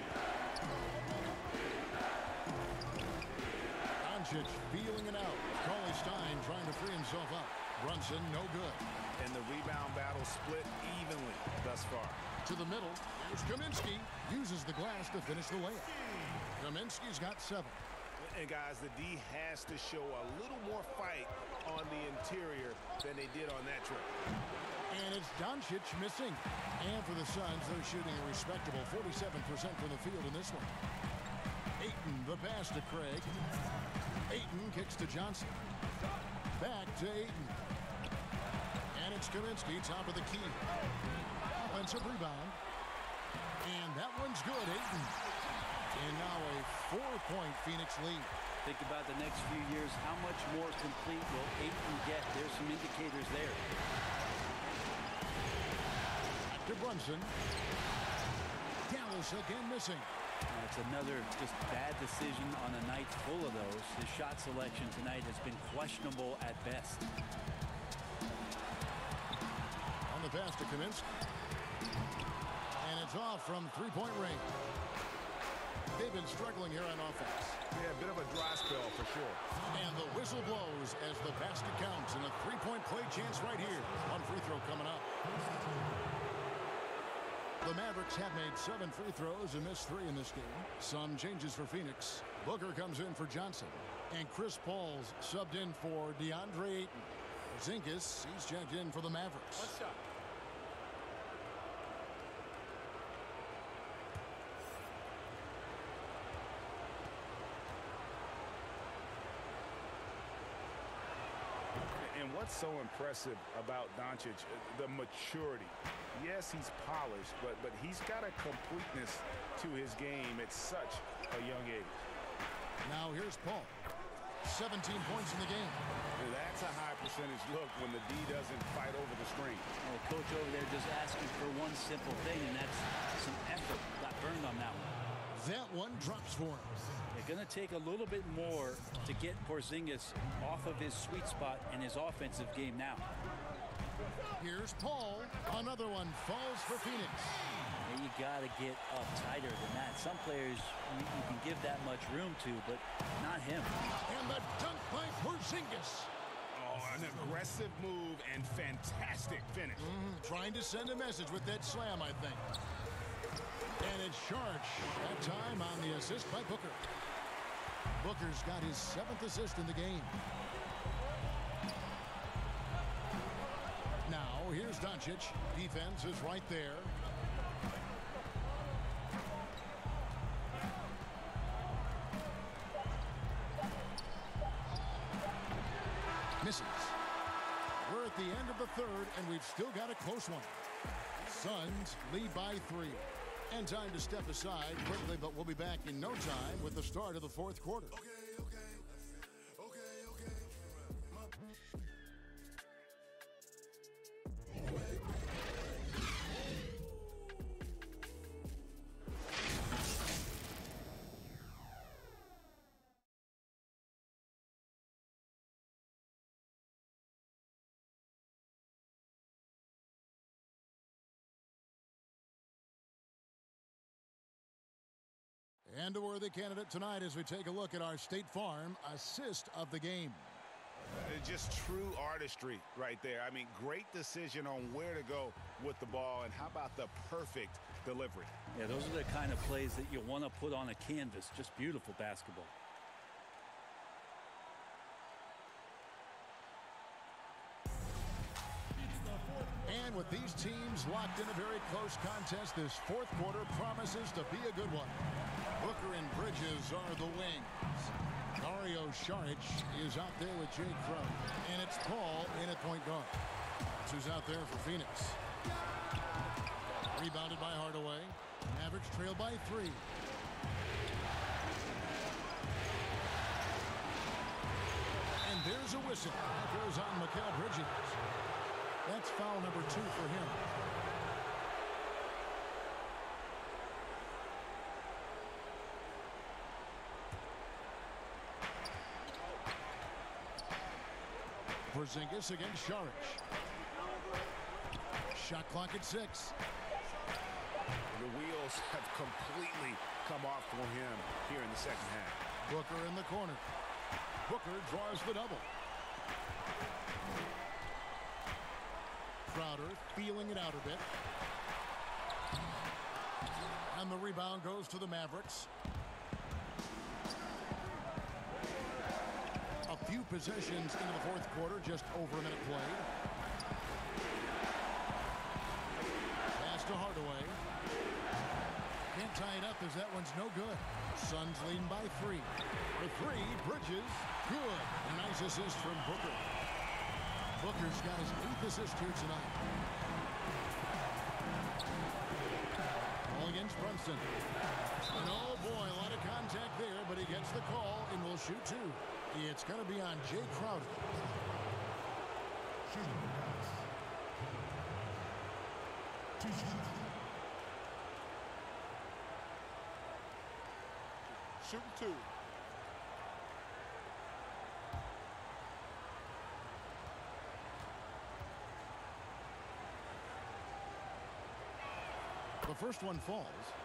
Doncic feeling it out. Cauley Stein trying to free himself up. Brunson no good. And the rebound battle split evenly thus far. To the middle. Here's Kaminsky. Uses the glass to finish the layup. Kaminsky's got seven. And guys, the D has to show a little more fight on the interior than they did on that trip. And it's Doncic missing. And for the Suns, they're shooting a respectable forty-seven percent from the field in this one. Ayton, the pass to Craig. Ayton kicks to Johnson. Back to Ayton. And it's Kaminsky, top of the key. Offensive rebound. And that one's good, Ayton. And now a four-point Phoenix lead. Think about the next few years. How much more complete will Ayton get? There's some indicators there. Back to Brunson. Dallas again missing. That's another just bad decision on a night full of those. His shot selection tonight has been questionable at best. On the pass to Kaminsky. And it's off from three-point range. They've been struggling here on offense. Yeah, a bit of a dry spell for sure. And the whistle blows as the basket counts, and a three-point play chance right here. One free throw coming up. The Mavericks have made seven free throws and missed three in this game. Some changes for Phoenix. Booker comes in for Johnson. And Chris Paul's subbed in for DeAndre Ayton. Porzingis, he's checked in for the Mavericks. One shot. And what's so impressive about Doncic, the maturity. Yes, he's polished, but but he's got a completeness to his game at such a young age. Now here's Paul. seventeen points in the game. And that's a high percentage look when the D doesn't fight over the screen. Well, the coach over there just asking for one simple thing, and that's some effort. Got burned on that one. That one drops for him. They're going to take a little bit more to get Porzingis off of his sweet spot in his offensive game now. Here's Paul. Another one falls for Phoenix. And you got to get up tighter than that. Some players you, you can give that much room to, but not him. And the dunk by Porzingis. Oh, an aggressive move and fantastic finish. Mm, trying to send a message with that slam, I think. And it's Saric, that time on the assist by Booker. Booker's got his seventh assist in the game. Doncic. Defense is right there. Misses. We're at the end of the third, and we've still got a close one. Suns lead by three. And time to step aside quickly, but we'll be back in no time with the start of the fourth quarter. And a worthy candidate tonight as we take a look at our State Farm assist of the game. Just true artistry right there. I mean, great decision on where to go with the ball, and how about the perfect delivery? Yeah, those are the kind of plays that you want to put on a canvas. Just beautiful basketball. And with these teams locked in a very close contest, this fourth quarter promises to be a good one. Booker and Bridges are the wings. Dario Saric is out there with Jay Crowder. And it's Paul in at point guard. That's who's out there for Phoenix. Rebounded by Hardaway. Mavericks trail by three. And there's a whistle. That goes on Mikal Bridges. That's foul number two for him. Porzingis against Saric. Shot clock at six. The wheels have completely come off for him here in the second half. Booker in the corner. Booker draws the double. Crowder feeling it out a bit. And the rebound goes to the Mavericks. A few possessions into the fourth quarter, just over a minute played. Pass to Hardaway. Can't tie it up as that one's no good. Suns leading by three. For three, Bridges, good. A nice assist from Booker. Booker's got his eighth assist here tonight. Ball against Brunson. And oh boy, a lot of contact there, but he gets the call and will shoot two. It's going to be on Jay Crowder. Shooting two. The first one falls.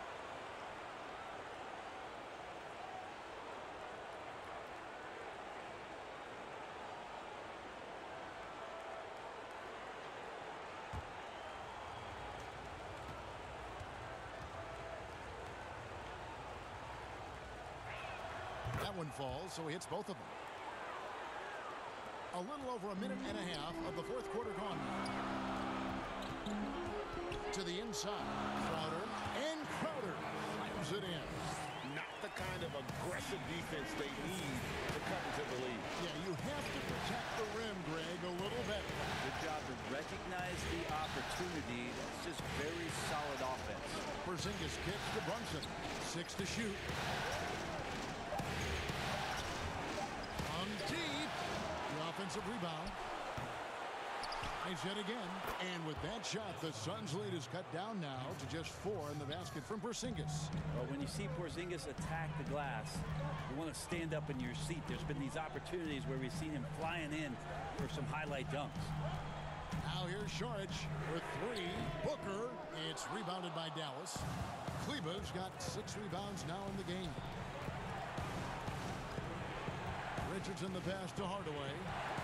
That one falls, so he hits both of them. A little over a minute and a half of the fourth quarter gone. To the inside, Crowder, and Crowder slams it in. Not the kind of aggressive defense they need to come into the lead. Yeah, you have to protect the rim, Greg, a little better. Good job to recognize the opportunity. That's just very solid offense. Porzingis kicks to Brunson. Six to shoot. On deep. The offensive rebound. Nice hit again. And with that shot, the Suns lead is cut down now to just four in the basket from Porzingis. Well, when you see Porzingis attack the glass, you want to stand up in your seat. There's been these opportunities where we've seen him flying in for some highlight dunks. Now here's Saric for three. Booker. It's rebounded by Dallas. Kleba's got six rebounds now in the game. Richardson the pass to Hardaway.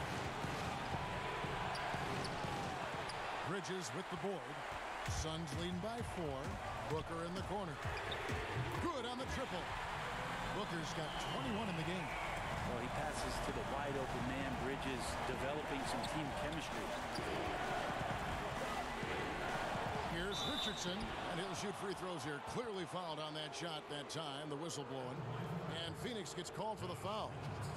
Bridges with the board. Suns leading by four. Booker in the corner. Good on the triple. Booker's got twenty-one in the game. Well, he passes to the wide open man. Bridges developing some team chemistry. Here's Richardson, and he'll shoot free throws here. Clearly fouled on that shot that time, the whistle blowing. And Phoenix gets called for the foul.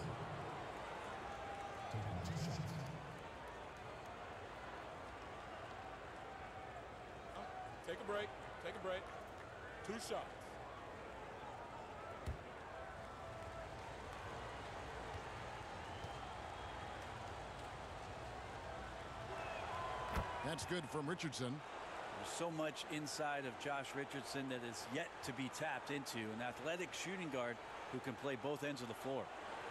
Take a break. Take a break. Two shots. That's good from Richardson. There's so much inside of Josh Richardson that is yet to be tapped into. An athletic shooting guard who can play both ends of the floor.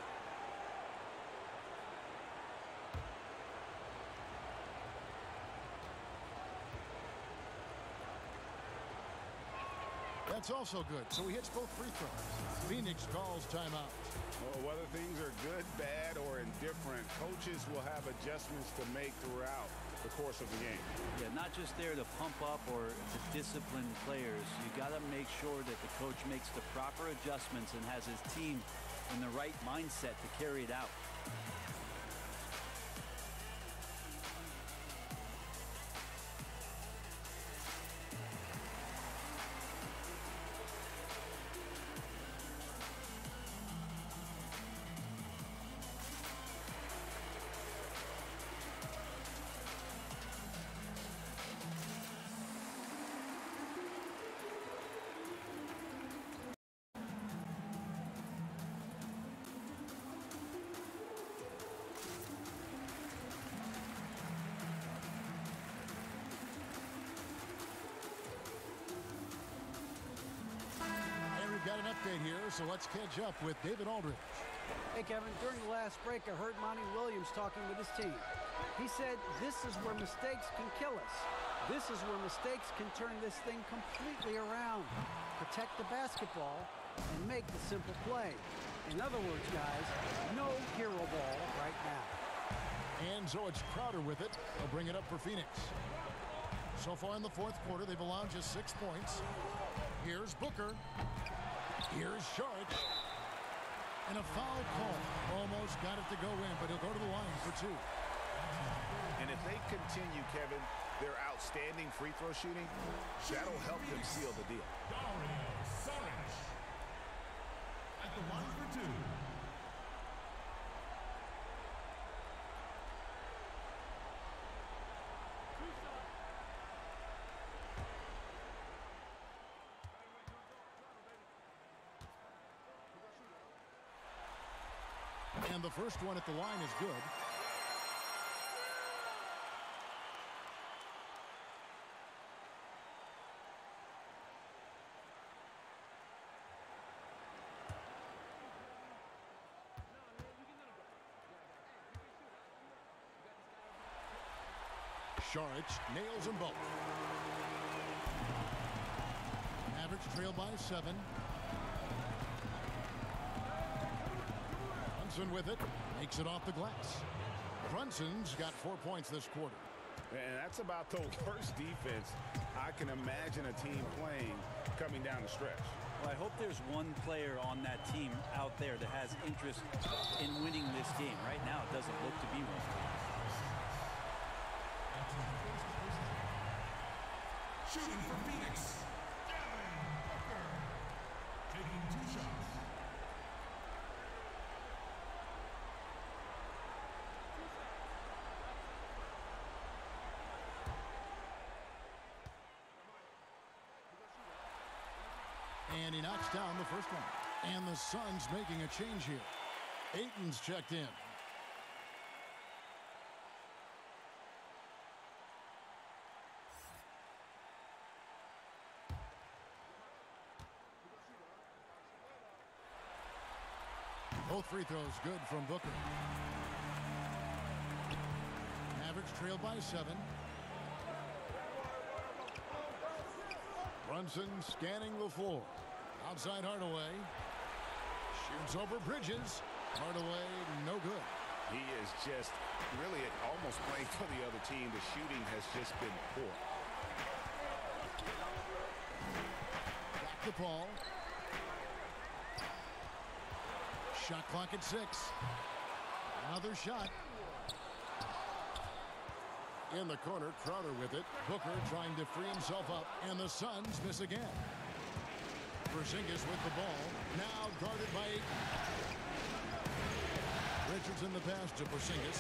That's also good. So he hits both free throws. Phoenix calls timeout. Well, whether things are good, bad, or indifferent, coaches will have adjustments to make throughout the course of the game. Yeah, not just there to pump up or to discipline players. You got to make sure that the coach makes the proper adjustments and has his team in the right mindset to carry it out. Got an update here, so let's catch up with David Aldridge. Hey, Kevin, during the last break, I heard Monty Williams talking with his team. He said, this is where mistakes can kill us. This is where mistakes can turn this thing completely around. Protect the basketball and make the simple play. In other words, guys, no hero ball right now. And so it's Crowder with it. They'll bring it up for Phoenix. So far in the fourth quarter, they've allowed just six points. Here's Booker. Here's Sharp. And a foul call. Almost got it to go in, but he'll go to the line for two. And if they continue, Kevin, their outstanding free throw shooting, that'll help them seal the deal. Dario Saric at the line for two. And the first one at the line is good. Saric nails them both. Mavericks trail by seven. Brunson with it, makes it off the glass. Brunson's got four points this quarter. And that's about the worst defense I can imagine a team playing coming down the stretch. Well, I hope there's one player on that team out there that has interest in winning this game. Right now, it doesn't look to be one. Shooting for Phoenix, Devin Booker, taking two shots. And he knocks down the first one. And the Suns making a change here. Ayton's checked in. Both free throws good from Booker. Mavericks trail by seven. Brunson scanning the floor. Outside Hardaway. Shoots over Bridges. Hardaway, no good. He is just really almost playing for the other team. The shooting has just been poor. Back to Paul. Shot clock at six. Another shot. In the corner, Crowder with it. Booker trying to free himself up, and the Suns miss again. Porzingis with the ball, now guarded by Ayton. Richards in the pass to Porzingis.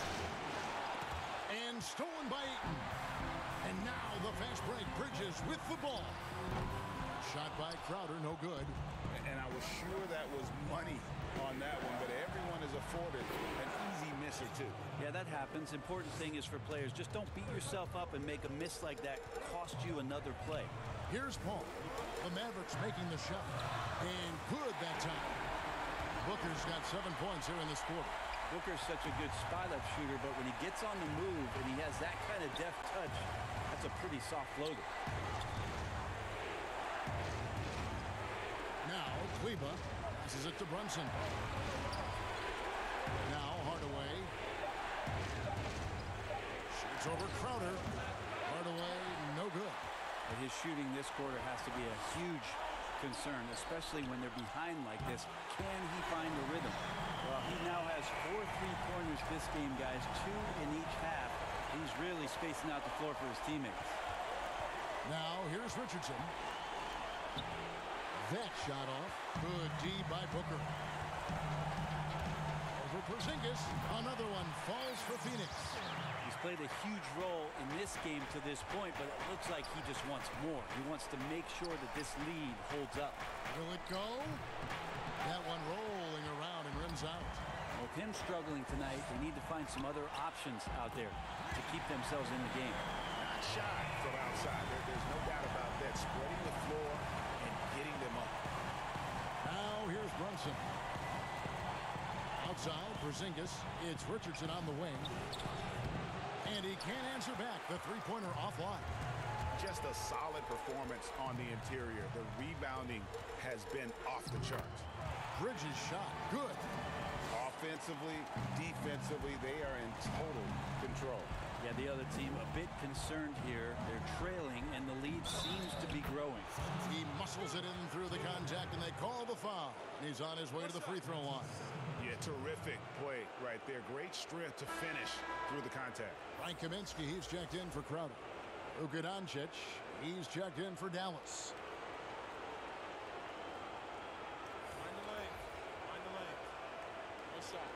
And stolen by Ayton. And now the fast break. Bridges with the ball. Shot by Crowder, no good. And I was sure that was money on that one, but everyone is afforded an easy miss or two. Yeah, that happens. Important thing is for players, just don't beat yourself up and make a miss like that cost you another play. Here's Paul. The Mavericks making the shot. And good that time. Booker's got seven points here in this quarter. Booker's such a good spot-up shooter, but when he gets on the move and he has that kind of deft touch, that's a pretty soft floater. Now, Kleber passes it to Brunson. Now, Hardaway. Shoots over Crowder. Hardaway, no good. But his shooting this quarter has to be a huge concern, especially when they're behind like this. Can he find the rhythm? Well, he now has four three-pointers this game, guys, two in each half. He's really spacing out the floor for his teammates. Now, here's Richardson. That shot off. Good D by Booker. Over Porzingis. Another one falls for Phoenix. He's played a huge role in this game to this point, but it looks like he just wants more. He wants to make sure that this lead holds up. Will it go? That one rolling around and rims out. With him struggling tonight, they need to find some other options out there to keep themselves in the game. Not shy from outside. There, there's no doubt about that. Spreading the floor and getting them up. Now here's Brunson. Outside, Porzingis. It's Richardson on the wing. And he can't answer back. The three-pointer offline. Just a solid performance on the interior. The rebounding has been off the charts. Bridges shot. Good. Offensively, defensively, they are in total control. Yeah, the other team a bit concerned here. They're trailing, and the lead seems to be growing. He muscles it in through the contact, and they call the foul. He's on his way to the free throw line. Yeah, terrific play right there. Great strength to finish through the contact. Frank Kaminsky, he's checked in for Crowder. Luka Doncic, he's checked in for Dallas. Find the lane. Find the lane. No shot.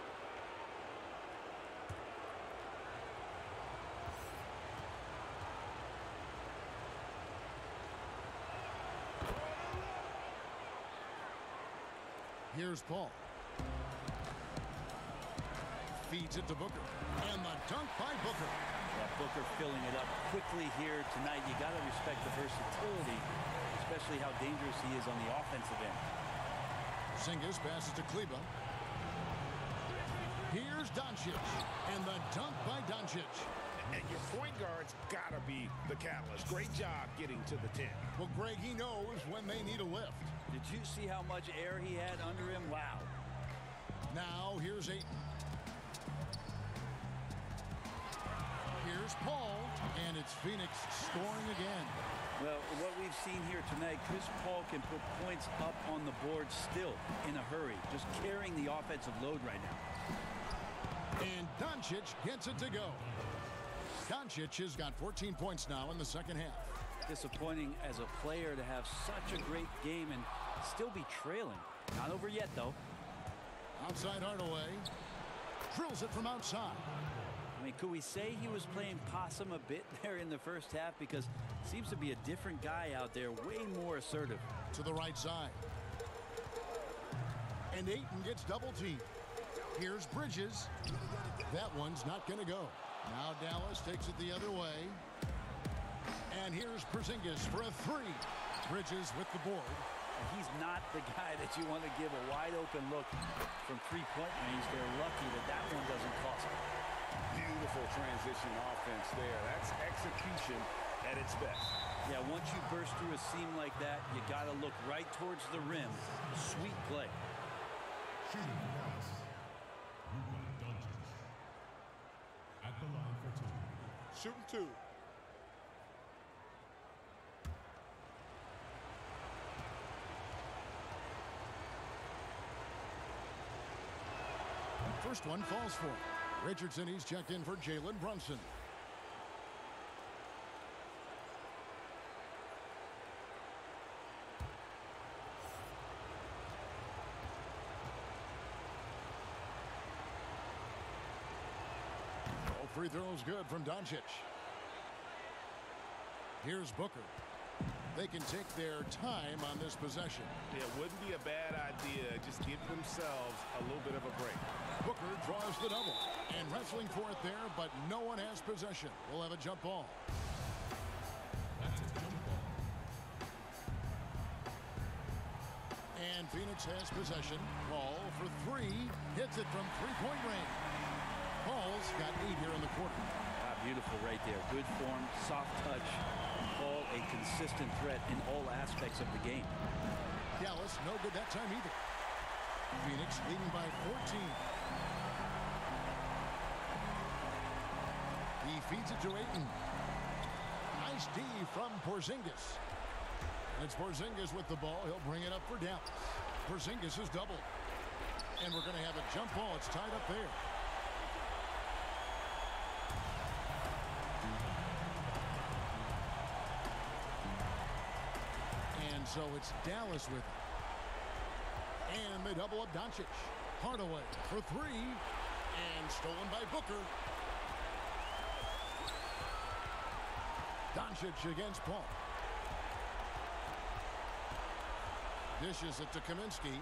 Here's Paul. Feeds it to Booker. And the dunk by Booker. Yeah, Booker filling it up quickly here tonight. You got to respect the versatility, especially how dangerous he is on the offensive end. Porzingis passes to Kleber. Here's Doncic. And the dunk by Doncic. And your point guard's got to be the catalyst. Great job getting to the ten. Well, Greg, he knows when they need a lift. Did you see how much air he had under him? Wow. Now, here's Ayton. Here's Paul, and it's Phoenix scoring again. Well, what we've seen here tonight, Chris Paul can put points up on the board still in a hurry, just carrying the offensive load right now. And Doncic gets it to go. Doncic has got fourteen points now in the second half. Disappointing as a player to have such a great game and still be trailing. Not over yet, though. Outside Hardaway. Drills it from outside. I mean, could we say he was playing possum a bit there in the first half? Because it seems to be a different guy out there, way more assertive. To the right side. And Ayton gets double teamed. Here's Bridges. That one's not going to go. Now Dallas takes it the other way. And here's Porzingis for a three. Bridges with the board. He's not the guy that you want to give a wide open look from three-point range. They're lucky that that one doesn't cost them. Beautiful transition offense there. That's execution at its best. Yeah, once you burst through a seam like that, you got to look right towards the rim. Sweet play. Shooting Dallas. Luka Doncic. At the line for two. Shooting two. First one falls for him. Richardson, he's checked in for Jalen Brunson. free throw is good from Doncic. Here's Booker. They can take their time on this possession. Yeah, it wouldn't be a bad idea. Just give themselves a little bit of a break. Booker draws the double. And wrestling for it there, but no one has possession. We'll have a jump ball. That's a jump ball. And Phoenix has possession. Ball for three. Hits it from three-point range. Paul's got eight here in the quarter. Ah, beautiful right there. Good form, soft touch. Paul a consistent threat in all aspects of the game. Dallas no good that time either. Phoenix leading by fourteen. He feeds it to Ayton. Nice D from Porzingis. And it's Porzingis with the ball. He'll bring it up for Dallas. Porzingis is doubled. And we're going to have a jump ball. It's tied up there. And so it's Dallas with it. And they double up Doncic. Hardaway for three. And stolen by Booker. Doncic against Paul. Dishes it to Kaminsky.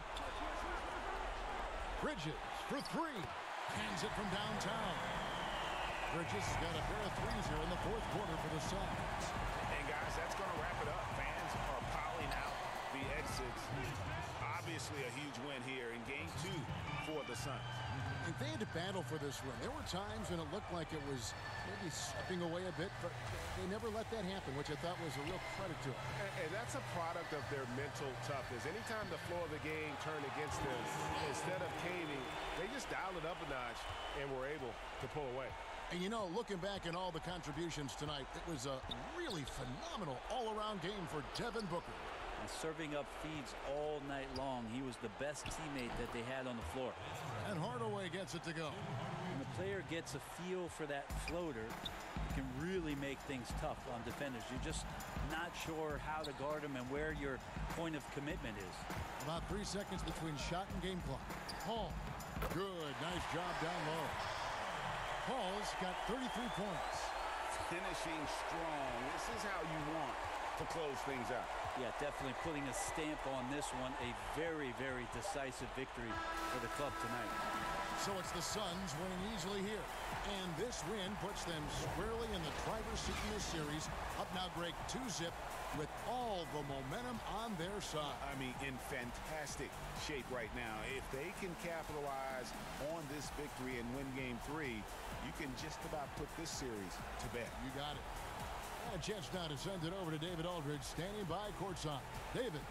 Bridges for three. Hands it from downtown. Bridges has got a pair of threes here in the fourth quarter for the Suns. And guys, that's going to wrap it up. Fans are piling out the exits. Obviously a huge win here in game two for the Suns. And they had to battle for this win. There were times when it looked like it was maybe slipping away a bit, but they never let that happen, which I thought was a real credit to them. And, and that's a product of their mental toughness. Anytime the flow of the game turned against them, instead of caving, they just dialed it up a notch and were able to pull away. And you know, looking back at all the contributions tonight, it was a really phenomenal all-around game for Devin Booker. And serving up feeds all night long. He was the best teammate that they had on the floor. And Hardaway gets it to go. When the player gets a feel for that floater, it can really make things tough on defenders. You're just not sure how to guard him and where your point of commitment is. About three seconds between shot and game clock. Paul, good, nice job down low. Paul's got thirty-three points. Finishing strong. This is how you want to close things out. Yeah, definitely putting a stamp on this one. A very, very decisive victory for the club tonight. So it's the Suns winning easily here. And this win puts them squarely in the driver's seat in this series. Up now, Greg, two zip with all the momentum on their side. I mean, in fantastic shape right now. If they can capitalize on this victory and win game three, you can just about put this series to bed. You got it. A chance now to send it over to David Aldridge, standing by courtside. David.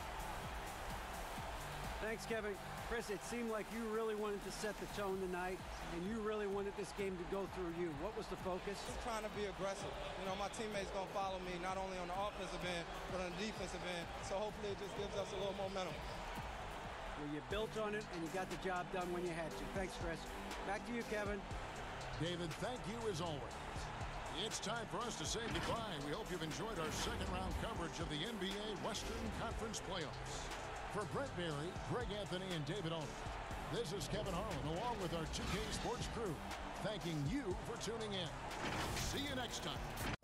Thanks, Kevin. Chris, it seemed like you really wanted to set the tone tonight, and you really wanted this game to go through you. What was the focus? Just trying to be aggressive. You know, my teammates going to follow me, not only on the offensive end, but on the defensive end. So hopefully it just gives us a little momentum. Well, you built on it, and you got the job done when you had to. Thanks, Chris. Back to you, Kevin. David, thank you as always. It's time for us to say goodbye. We hope you've enjoyed our second round coverage of the N B A Western Conference Playoffs. For Brent Barry, Greg Anthony, and David Aldridge, this is Kevin Harlan along with our two K Sports crew, thanking you for tuning in. See you next time.